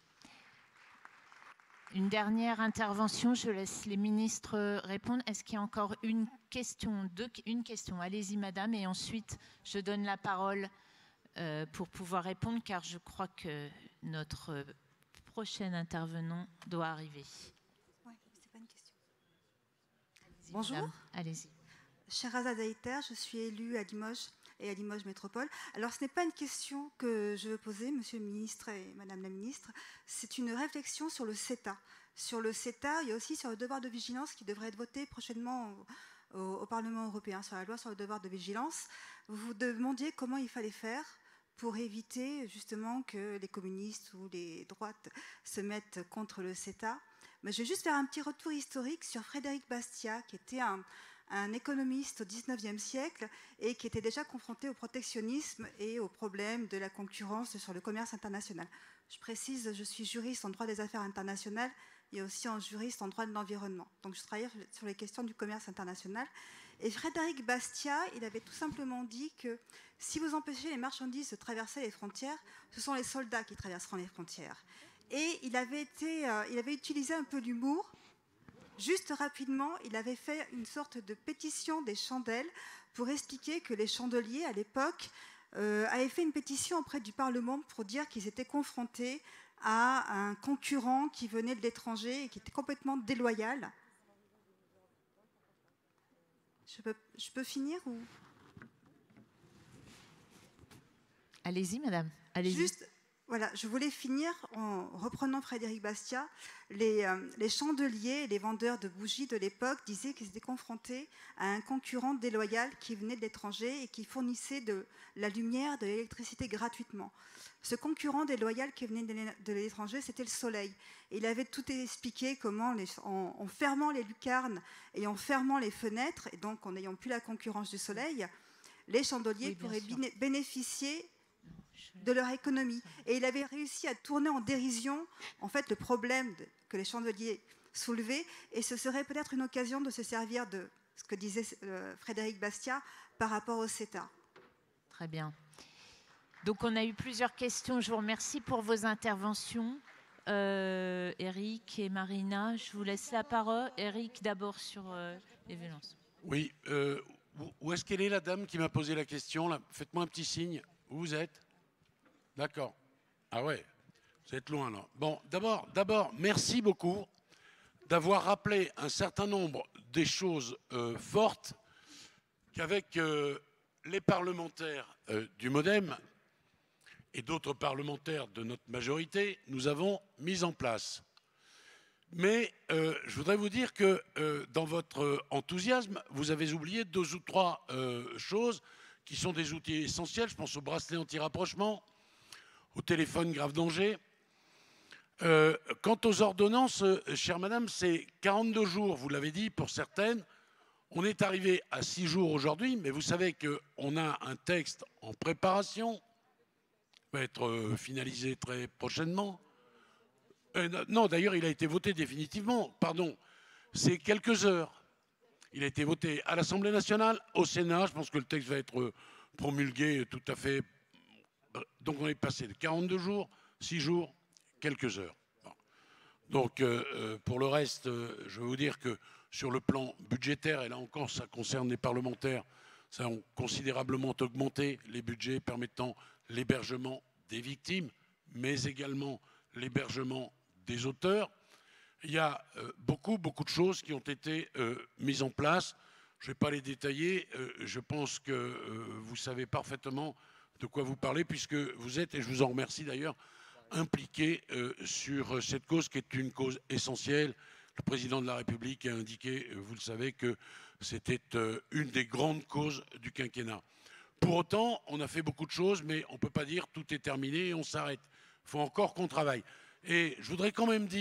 Une dernière intervention, je laisse les ministres répondre. Est-ce qu'il y a encore une question? Une question, allez-y, madame, et ensuite je donne la parole pour pouvoir répondre, car je crois que notre prochain intervenant doit arriver. Ouais, c'est pas une question. Bonjour. Madame, allez-y. Sherazade Aïter, je suis élue à Limoges et à Limoges Métropole. Alors, ce n'est pas une question que je veux poser, monsieur le ministre et madame la ministre, c'est une réflexion sur le CETA. Sur le CETA, il y a aussi sur le devoir de vigilance qui devrait être voté prochainement au Parlement européen, sur la loi sur le devoir de vigilance. Vous vous demandiez comment il fallait faire pour éviter justement que les communistes ou les droites se mettent contre le CETA. Mais je vais juste faire un petit retour historique sur Frédéric Bastiat, qui était un économiste au XIXe siècle et qui était déjà confronté au protectionnisme et aux problèmes de la concurrence sur le commerce international. Je précise, je suis juriste en droit des affaires internationales et aussi en juriste en droit de l'environnement. Donc je travaille sur les questions du commerce international. Et Frédéric Bastiat, il avait tout simplement dit que si vous empêchez les marchandises de traverser les frontières, ce sont les soldats qui traverseront les frontières. Et il avait utilisé un peu l'humour. Juste rapidement, il avait fait une sorte de pétition des chandelles pour expliquer que les chandeliers, à l'époque, avaient fait une pétition auprès du Parlement pour dire qu'ils étaient confrontés à un concurrent qui venait de l'étranger et qui était complètement déloyal. Je peux finir ou... Allez-y, madame. Allez-y. Juste, Voilà, je voulais finir en reprenant Frédéric Bastiat. Les chandeliers, les vendeurs de bougies de l'époque disaient qu'ils étaient confrontés à un concurrent déloyal qui venait de l'étranger et qui fournissait de la lumière, de l'électricité gratuitement. Ce concurrent déloyal qui venait de l'étranger, c'était le soleil. Et il avait tout expliqué comment, en fermant les lucarnes et en fermant les fenêtres, et donc en n'ayant plus la concurrence du soleil, les chandeliers pourraient bénéficier de leur économie. Et il avait réussi à tourner en dérision en fait, le problème que les chandeliers soulevaient, et ce serait peut-être une occasion de se servir de ce que disait Frédéric Bastiat par rapport au CETA. Très bien. Donc on a eu plusieurs questions. Je vous remercie pour vos interventions. Eric et Marina, je vous laisse la parole. Eric, d'abord sur les violences. Oui. Où est-ce qu'elle est, la dame qui m'a posé la question là? Faites-moi un petit signe. Où vous êtes? D'accord. Ah ouais, vous êtes loin là. Bon, d'abord, merci beaucoup d'avoir rappelé un certain nombre des choses fortes qu'avec les parlementaires du MoDem et d'autres parlementaires de notre majorité, nous avons mis en place. Mais je voudrais vous dire que dans votre enthousiasme, vous avez oublié 2 ou 3 choses qui sont des outils essentiels. Je pense au bracelet anti-rapprochement, au téléphone grave danger. Quant aux ordonnances, chère madame, c'est 42 jours, vous l'avez dit, pour certaines. On est arrivé à 6 jours aujourd'hui, mais vous savez qu'on a un texte en préparation, qui va être finalisé très prochainement. Non, d'ailleurs, il a été voté définitivement, pardon, c'est quelques heures. Il a été voté à l'Assemblée nationale, au Sénat, je pense que le texte va être promulgué tout à fait. Donc on est passé de 42 jours, 6 jours, quelques heures. Bon. Donc pour le reste, je veux vous dire que sur le plan budgétaire, et là encore ça concerne les parlementaires, ça a considérablement augmenté les budgets permettant l'hébergement des victimes, mais également l'hébergement des auteurs. Il y a beaucoup de choses qui ont été mises en place. Je ne vais pas les détailler. Je pense que vous savez parfaitement de quoi vous parlez, puisque vous êtes, et je vous en remercie d'ailleurs, impliqué sur cette cause qui est une cause essentielle. Le président de la République a indiqué, vous le savez, que c'était une des grandes causes du quinquennat. Pour autant, on a fait beaucoup de choses, mais on ne peut pas dire tout est terminé et on s'arrête. Il faut encore qu'on travaille. Et je voudrais quand même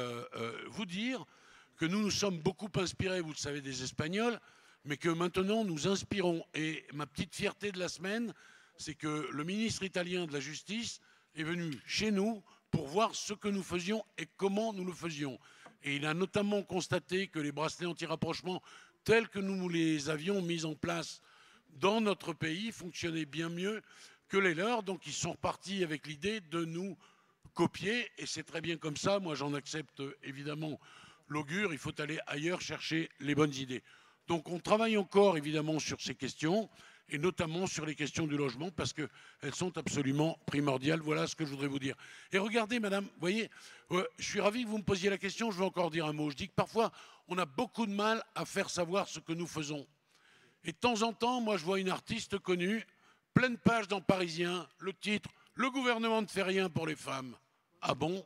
vous dire que nous nous sommes beaucoup inspirés, vous le savez, des Espagnols, mais que maintenant nous inspirons. Et ma petite fierté de la semaine, c'est que le ministre italien de la Justice est venu chez nous pour voir ce que nous faisions et comment nous le faisions. Et il a notamment constaté que les bracelets anti-rapprochement, tels que nous les avions mis en place dans notre pays, fonctionnaient bien mieux que les leurs. Donc ils sont repartis avec l'idée de nous copier, et c'est très bien comme ça. Moi, j'en accepte évidemment l'augure. Il faut aller ailleurs chercher les bonnes idées. Donc on travaille encore évidemment sur ces questions, et notamment sur les questions du logement, parce qu'elles sont absolument primordiales. Voilà ce que je voudrais vous dire. Et regardez, madame, vous voyez, je suis ravi que vous me posiez la question, je vais encore dire un mot. Je dis que parfois, on a beaucoup de mal à faire savoir ce que nous faisons. Et de temps en temps, moi, je vois une artiste connue, pleine page dans Parisien, le titre « Le gouvernement ne fait rien pour les femmes ». Ah bon?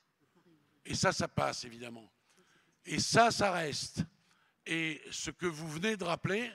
Et ça passe, évidemment. Et ça reste. Et ce que vous venez de rappeler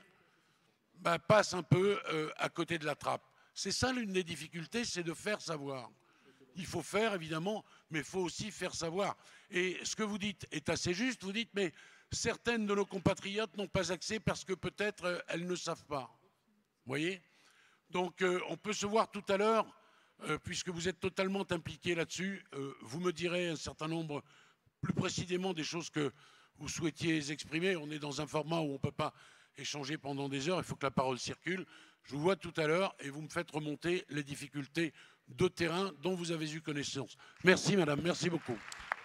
passe un peu à côté de la trappe. C'est ça l'une des difficultés, c'est de faire savoir. Il faut faire, évidemment, mais il faut aussi faire savoir. Et ce que vous dites est assez juste. Vous dites, mais certaines de nos compatriotes n'ont pas accès parce que peut-être elles ne savent pas. Vous voyez? Donc on peut se voir tout à l'heure, puisque vous êtes totalement impliqué là-dessus. Vous me direz un certain nombre, plus précisément, des choses que vous souhaitiez exprimer. On est dans un format où on ne peut pas échanger pendant des heures, il faut que la parole circule. Je vous vois tout à l'heure et vous me faites remonter les difficultés de terrain dont vous avez eu connaissance. Merci madame, merci beaucoup.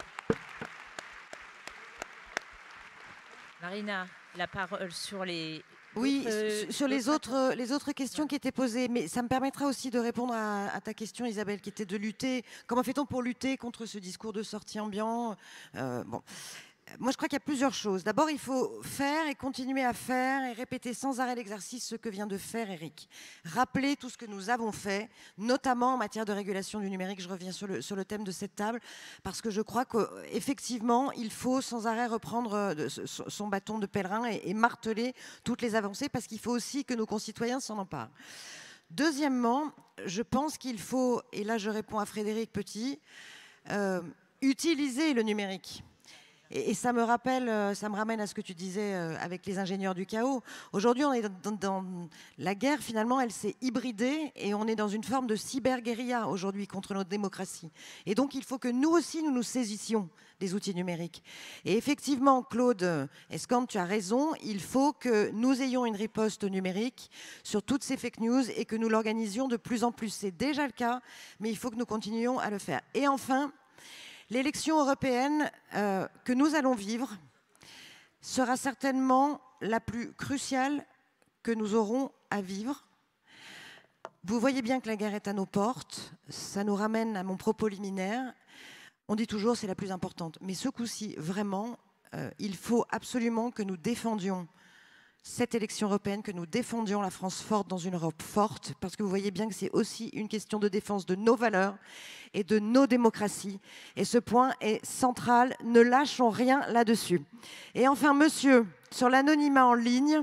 Marina, la parole sur les... Oui, sur les autres questions qui étaient posées, mais ça me permettra aussi de répondre à ta question, Isabelle, qui était de lutter. Comment fait-on pour lutter contre ce discours de sortie ambiant? Bon. moi, je crois qu'il y a plusieurs choses. D'abord, il faut faire et continuer à faire et répéter sans arrêt l'exercice ce que vient de faire Eric. Rappeler tout ce que nous avons fait, notamment en matière de régulation du numérique. Je reviens sur le thème de cette table, parce que je crois qu'effectivement, il faut sans arrêt reprendre son bâton de pèlerin et marteler toutes les avancées, parce qu'il faut aussi que nos concitoyens s'en emparent. Deuxièmement, je pense qu'il faut, et là je réponds à Frédéric Petit, utiliser le numérique. Et ça me ramène à ce que tu disais avec les ingénieurs du chaos. Aujourd'hui, on est dans la guerre, finalement, elle s'est hybridée et on est dans une forme de cyber-guérilla aujourd'hui contre notre démocratie. Et donc, il faut que nous aussi, nous nous saisissions des outils numériques. Et effectivement, Claude Escande, tu as raison, il faut que nous ayons une riposte numérique sur toutes ces fake news et que nous l'organisions de plus en plus. C'est déjà le cas, mais il faut que nous continuions à le faire. Et enfin, l'élection européenne que nous allons vivre sera certainement la plus cruciale que nous aurons à vivre. Vous voyez bien que la guerre est à nos portes. Ça nous ramène à mon propos liminaire. On dit toujours c'est la plus importante. Mais ce coup-ci, vraiment, il faut absolument que nous défendions cette élection européenne, que nous défendions la France forte dans une Europe forte, parce que vous voyez bien que c'est aussi une question de défense de nos valeurs et de nos démocraties. Et ce point est central, ne lâchons rien là-dessus. Et enfin, monsieur, sur l'anonymat en ligne,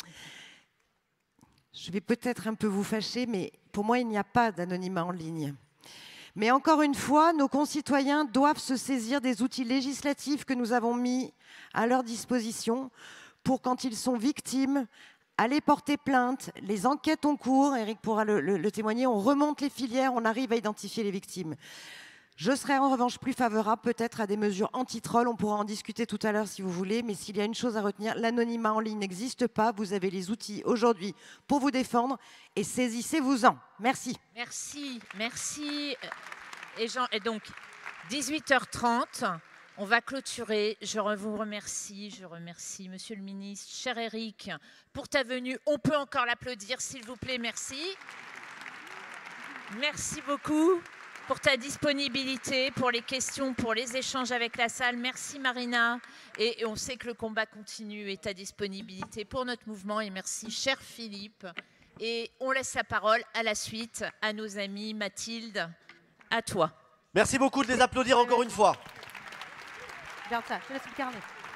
je vais peut-être un peu vous fâcher, mais pour moi, il n'y a pas d'anonymat en ligne. Mais encore une fois, nos concitoyens doivent se saisir des outils législatifs que nous avons mis à leur disposition pour, quand ils sont victimes, aller porter plainte. Les enquêtes ont cours, Eric pourra le témoigner, on remonte les filières, on arrive à identifier les victimes. Je serais en revanche plus favorable peut-être à des mesures anti-troll, on pourra en discuter tout à l'heure si vous voulez, mais s'il y a une chose à retenir, l'anonymat en ligne n'existe pas, vous avez les outils aujourd'hui pour vous défendre et saisissez-vous-en. Merci. Merci, merci. Et donc, 18h30. On va clôturer. Je vous remercie. Je remercie Monsieur le Ministre, cher Eric, pour ta venue. On peut encore l'applaudir, s'il vous plaît. Merci. Merci beaucoup pour ta disponibilité, pour les questions, pour les échanges avec la salle. Merci Marina. Et on sait que le combat continue et ta disponibilité pour notre mouvement. Et merci, cher Philippe. Et on laisse la parole à la suite à nos amis. Mathilde, à toi. Merci beaucoup de les applaudir encore une fois. Garde ça, je te laisse le carnet.